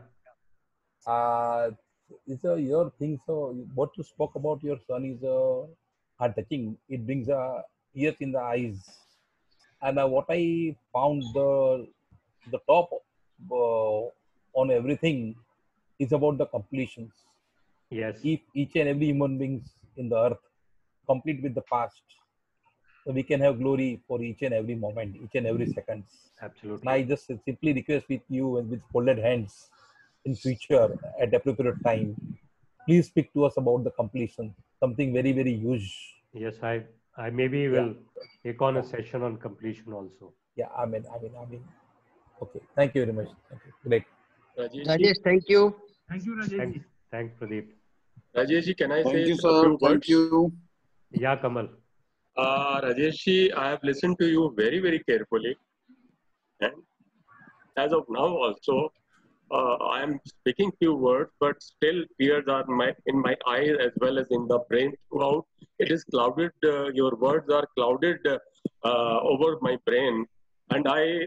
Speaker 2: Your thing, so what you spoke about your son is heart touching. It brings tears in the eyes. And what I found the top on everything is about the completions.
Speaker 3: Yes.
Speaker 2: If each and every human beings in the earth complete with the past, so we can have glory for each and every moment, each and every second.
Speaker 3: Absolutely.
Speaker 2: And I just simply request with you and with folded hands, in future at appropriate time, please speak to us about the completion, something very, very huge.
Speaker 3: Yes, I maybe will take on a session on completion also.
Speaker 2: Yeah, I mean. Okay, thank you very much. Thank you. Great.
Speaker 17: Rajesh, thank you.
Speaker 16: Thank you, Rajesh.
Speaker 3: Thanks, Pradeep.
Speaker 5: Rajesh, can I say
Speaker 17: you,
Speaker 5: a
Speaker 17: sir.
Speaker 5: few
Speaker 17: Thank
Speaker 5: words?
Speaker 17: you.
Speaker 3: Yeah, Kamal.
Speaker 5: Rajesh, I have listened to you very, very carefully. And as of now also, I am speaking few words, but still tears are in my eyes as well as in the brain throughout. It is clouded, your words are clouded over my brain. And I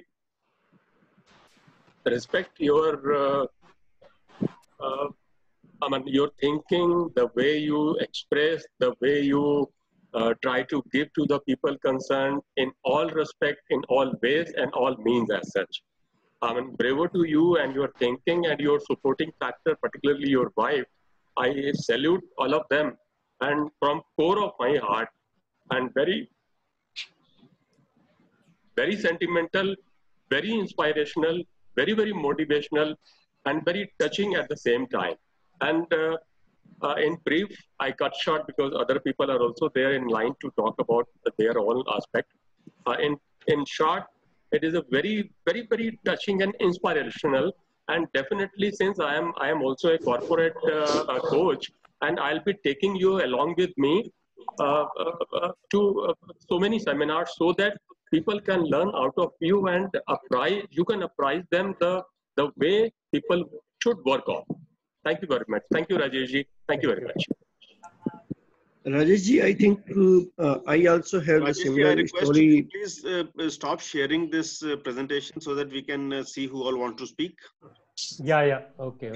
Speaker 5: respect your your thinking, the way you express, the way you try to give to the people concerned in all respect, in all ways and all means as such. Bravo to you and your thinking and your supporting factor, particularly your wife. I salute all of them, and from core of my heart, and very, very sentimental, very inspirational, very, very motivational, and very touching at the same time. And in brief, I cut short because other people are also there in line to talk about their own aspect. In short, it is a very, very, very touching and inspirational. And definitely, since I am also a corporate coach, and I'll be taking you along with me to so many seminars, so that people can learn out of you and you can apprise them the way people should work on. Thank you very much. Thank you, Rajeshji. Thank you very much.
Speaker 17: Rajeshji, I think I also have the similar story.
Speaker 4: Please stop sharing this presentation so that we can see who all want to speak.
Speaker 3: Yeah. Okay.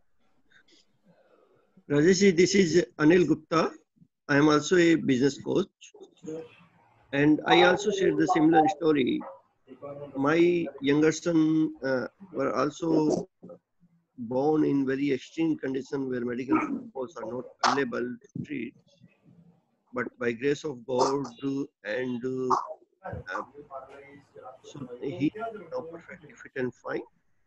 Speaker 17: Rajeshji, this is Anil Gupta. I am also a business coach. And I also shared the similar story. My younger son were also born in very extreme condition where medical reports are not available to treat. but by grace of God and so he is now perfectly fit and fine.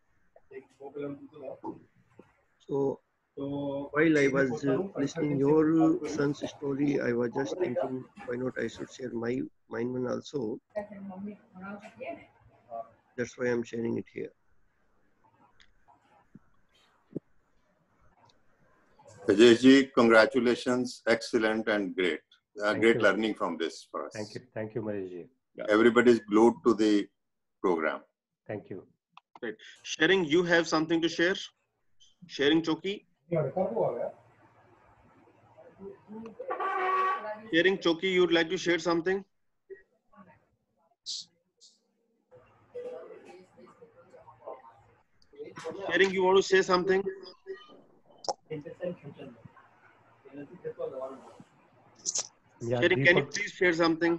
Speaker 17: So while I was listening your son's story, I was just thinking, why not I should share mine one also. That's why I'm sharing it here.
Speaker 18: Rajeshji, congratulations, excellent and great. Great
Speaker 3: you.
Speaker 18: learning from this for us.
Speaker 3: Thank you, Manishji.
Speaker 18: Everybody is glued to the program.
Speaker 3: Thank you.
Speaker 4: Right. Sharing, you have something to share? Sharing, Choki? Sharing, Choki, you'd like to share something? Sharing, you want to say something?
Speaker 3: Yeah,
Speaker 4: Sharing, can you please share something?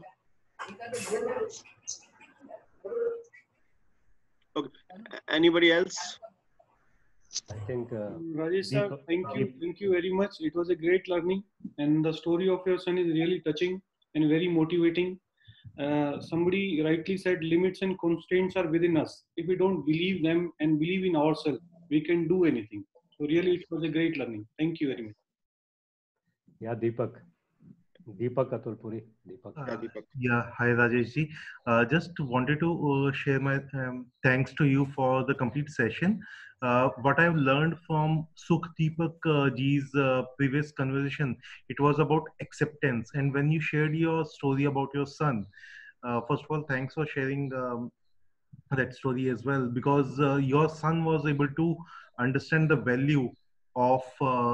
Speaker 4: Okay. Anybody else?
Speaker 3: I think
Speaker 20: Rajesh sir, thank you very much. It was a great learning, and the story of your son is really touching and very motivating. Somebody rightly said limits and constraints are within us. If we don't believe them and believe in ourselves, we can do anything. So really, it was a great learning. Thank you very much.
Speaker 3: Yeah, Deepak Atulpuri. Deepak.
Speaker 21: Yeah, hi Rajesh ji. Just wanted to share my thanks to you for the complete session. What I've learned from Sukh Deepak ji's previous conversation, it was about acceptance. And when you shared your story about your son, first of all, thanks for sharing that story as well, because your son was able to understand the value of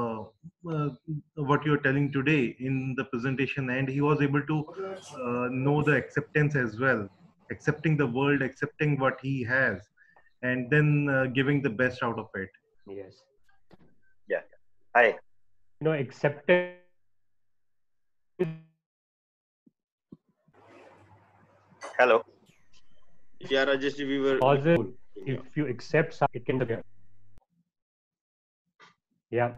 Speaker 21: what you're telling today in the presentation, and he was able to know the acceptance as well, accepting the world, accepting what he has, and then giving the best out of it.
Speaker 3: Yes.
Speaker 22: Yeah. Hi.
Speaker 3: Acceptance.
Speaker 22: Hello.
Speaker 4: Yeah, Rajesh, we were.
Speaker 3: Positive. If you accept something, it can be. Yeah.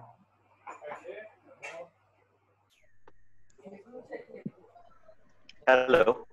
Speaker 22: Hello.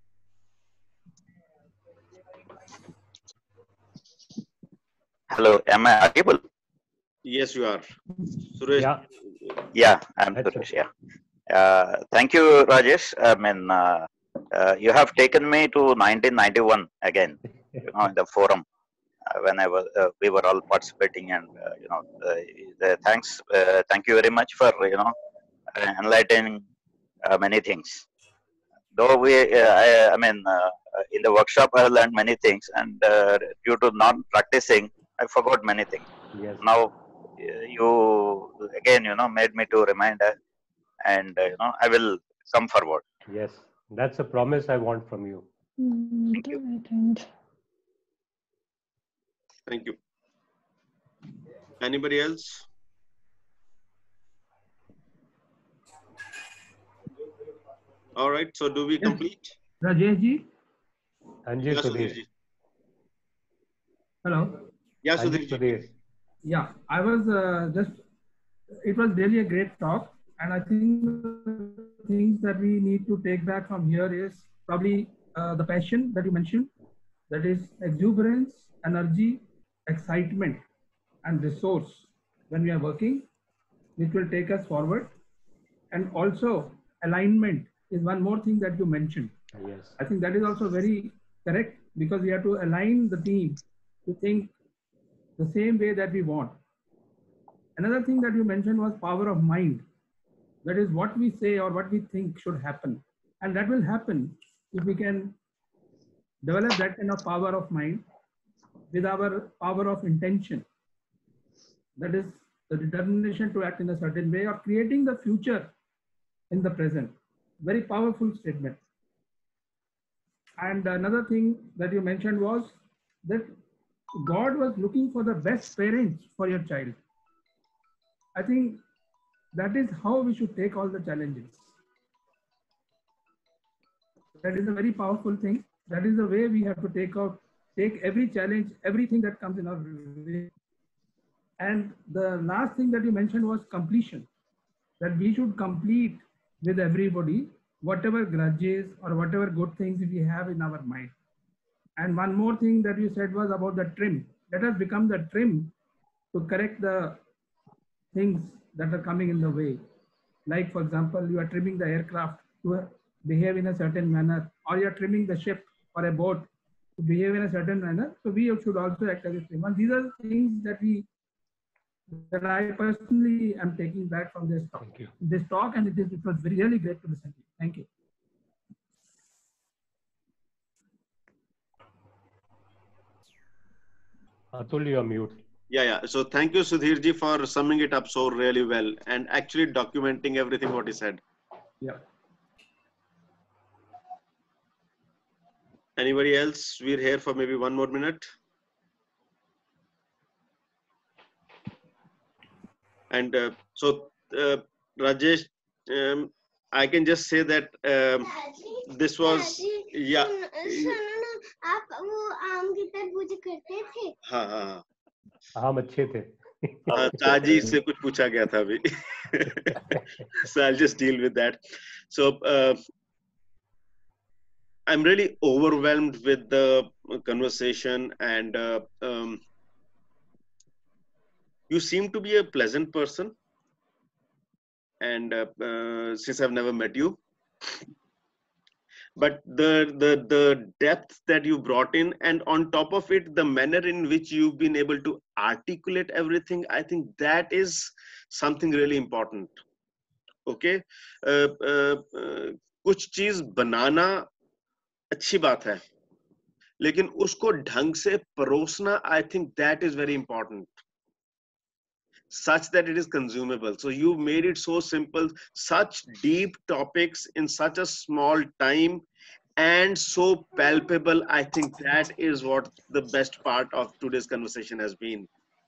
Speaker 22: Hello. Am I audible?
Speaker 4: Yes, you are. Suresh.
Speaker 3: Yeah.
Speaker 22: Yeah, I'm Suresh. Yeah. Thank you, Rajesh. I mean, you have taken me to 1991 again. In the forum when we were all participating, and thanks. Thank you very much for enlightening many things. Though in the workshop I learned many things, and due to not practicing, I forgot many things.
Speaker 3: Yes.
Speaker 22: Now you again, made me to remind, and I will come forward.
Speaker 3: Yes, that's a promise I want from you.
Speaker 4: Thank you. Anybody else? All right. So do we complete?
Speaker 24: Rajesh ji?
Speaker 3: Anji Sudhir.
Speaker 24: Hello?
Speaker 4: Yeah,
Speaker 3: Sudhir.
Speaker 24: Yeah, I was it was really a great talk. And I think the things that we need to take back from here is probably the passion that you mentioned. That is exuberance, energy, excitement, and resource when we are working, which will take us forward. And also alignment is one more thing that you mentioned.
Speaker 3: Yes.
Speaker 24: I think that is also very correct, because we have to align the team to think the same way that we want. Another thing that you mentioned was power of mind. That is what we say or what we think should happen. And that will happen if we can develop that kind of power of mind with our power of intention. That is the determination to act in a certain way, or creating the future in the present. Very powerful statement. And another thing that you mentioned was that God was looking for the best parents for your child. I think that is how we should take all the challenges. That is a very powerful thing. That is the way we have to take every challenge, everything that comes in our way. And the last thing that you mentioned was completion. That we should complete with everybody, whatever grudges or whatever good things we have in our mind. And one more thing that you said was about the trim. Let us become the trim to correct the things that are coming in the way. Like, for example, you are trimming the aircraft to behave in a certain manner, or you are trimming the ship or a boat to behave in a certain manner. So we should also act as a trim. And these are things that I personally am taking back from this talk. And it was really great to listen to you. Thank you.
Speaker 3: Atul, you are mute.
Speaker 4: Yeah. So thank you, Sudhirji, for summing it up so really well and actually documenting everything what he said.
Speaker 24: Yeah.
Speaker 4: Anybody else? We're here for maybe one more minute. And Rajesh, I can just say that this was, yeah.
Speaker 1: आप वो आम की तरबूज करते थे?
Speaker 4: हाँ.
Speaker 3: आम अच्छे थे.
Speaker 4: हाँ, ताजी से कुछ पूछा गया था अभी. So I'll just deal with that. So I'm really overwhelmed with the conversation, and you seem to be a pleasant person. And since I've never met you, but the depth that you brought in, and on top of it, the manner in which you've been able to articulate everything, I think that is something really important. Okay, कुछ चीज बनाना अच्छी बात है, लेकिन उसको ढंग से परोसना, I think that is very important, such that it is consumable. So you made it so simple, such deep topics in such a small time, and so palpable. I think that is what the best part of today's conversation has been.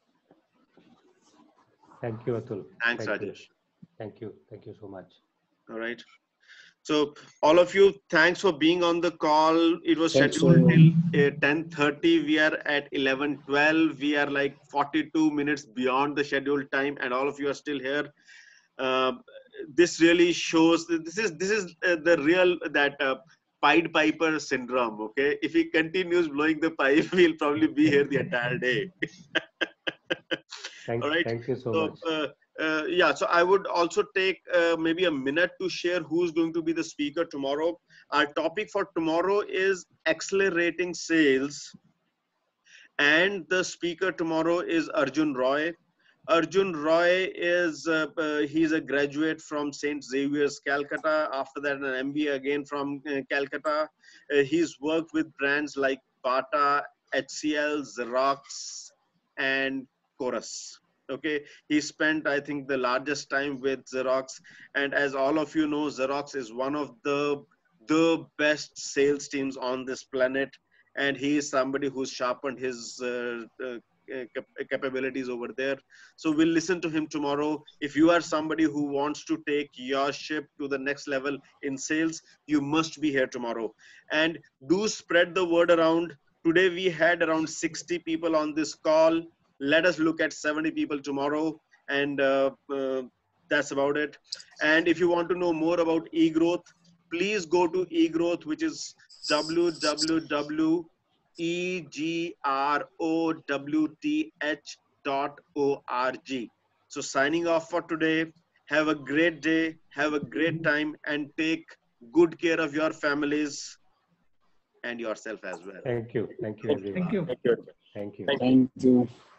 Speaker 3: Thank you, Atul.
Speaker 4: Thanks, Rajesh.
Speaker 3: Thank you so much.
Speaker 4: All right. So all of you, thanks for being on the call. It was scheduled till 10:30. We are at 11:12. We are like 42 minutes beyond the scheduled time, and all of you are still here. This really shows that this is the real Pied Piper syndrome. Okay, if he continues blowing the pipe, we'll probably be here the entire day. All right.
Speaker 3: Thank you so much.
Speaker 4: Yeah, so I would also take maybe a minute to share who's going to be the speaker tomorrow. Our topic for tomorrow is accelerating sales, and the speaker tomorrow is Arjun Roy. Arjun Roy is he's a graduate from St. Xavier's, Calcutta. After that, an MBA again from Calcutta. He's worked with brands like Bata, HCL, Xerox, and Chorus. Okay, he spent, I think, the largest time with Xerox, and as all of you know, Xerox is one of the best sales teams on this planet, and he is somebody who's sharpened his capabilities over there. So we'll listen to him tomorrow. If you are somebody who wants to take your ship to the next level in sales, you must be here tomorrow, and do spread the word around. Today we had around 60 people on this call. Let us look at 70 people tomorrow, and that's about it. And if you want to know more about eGrowth, please go to eGrowth, which is www.egrowth.org. So signing off for today. Have a great day, have a great time, and take good care of your families and yourself as well.
Speaker 3: Thank you everyone.
Speaker 24: Thank you.
Speaker 3: Thank you.
Speaker 24: Thank you.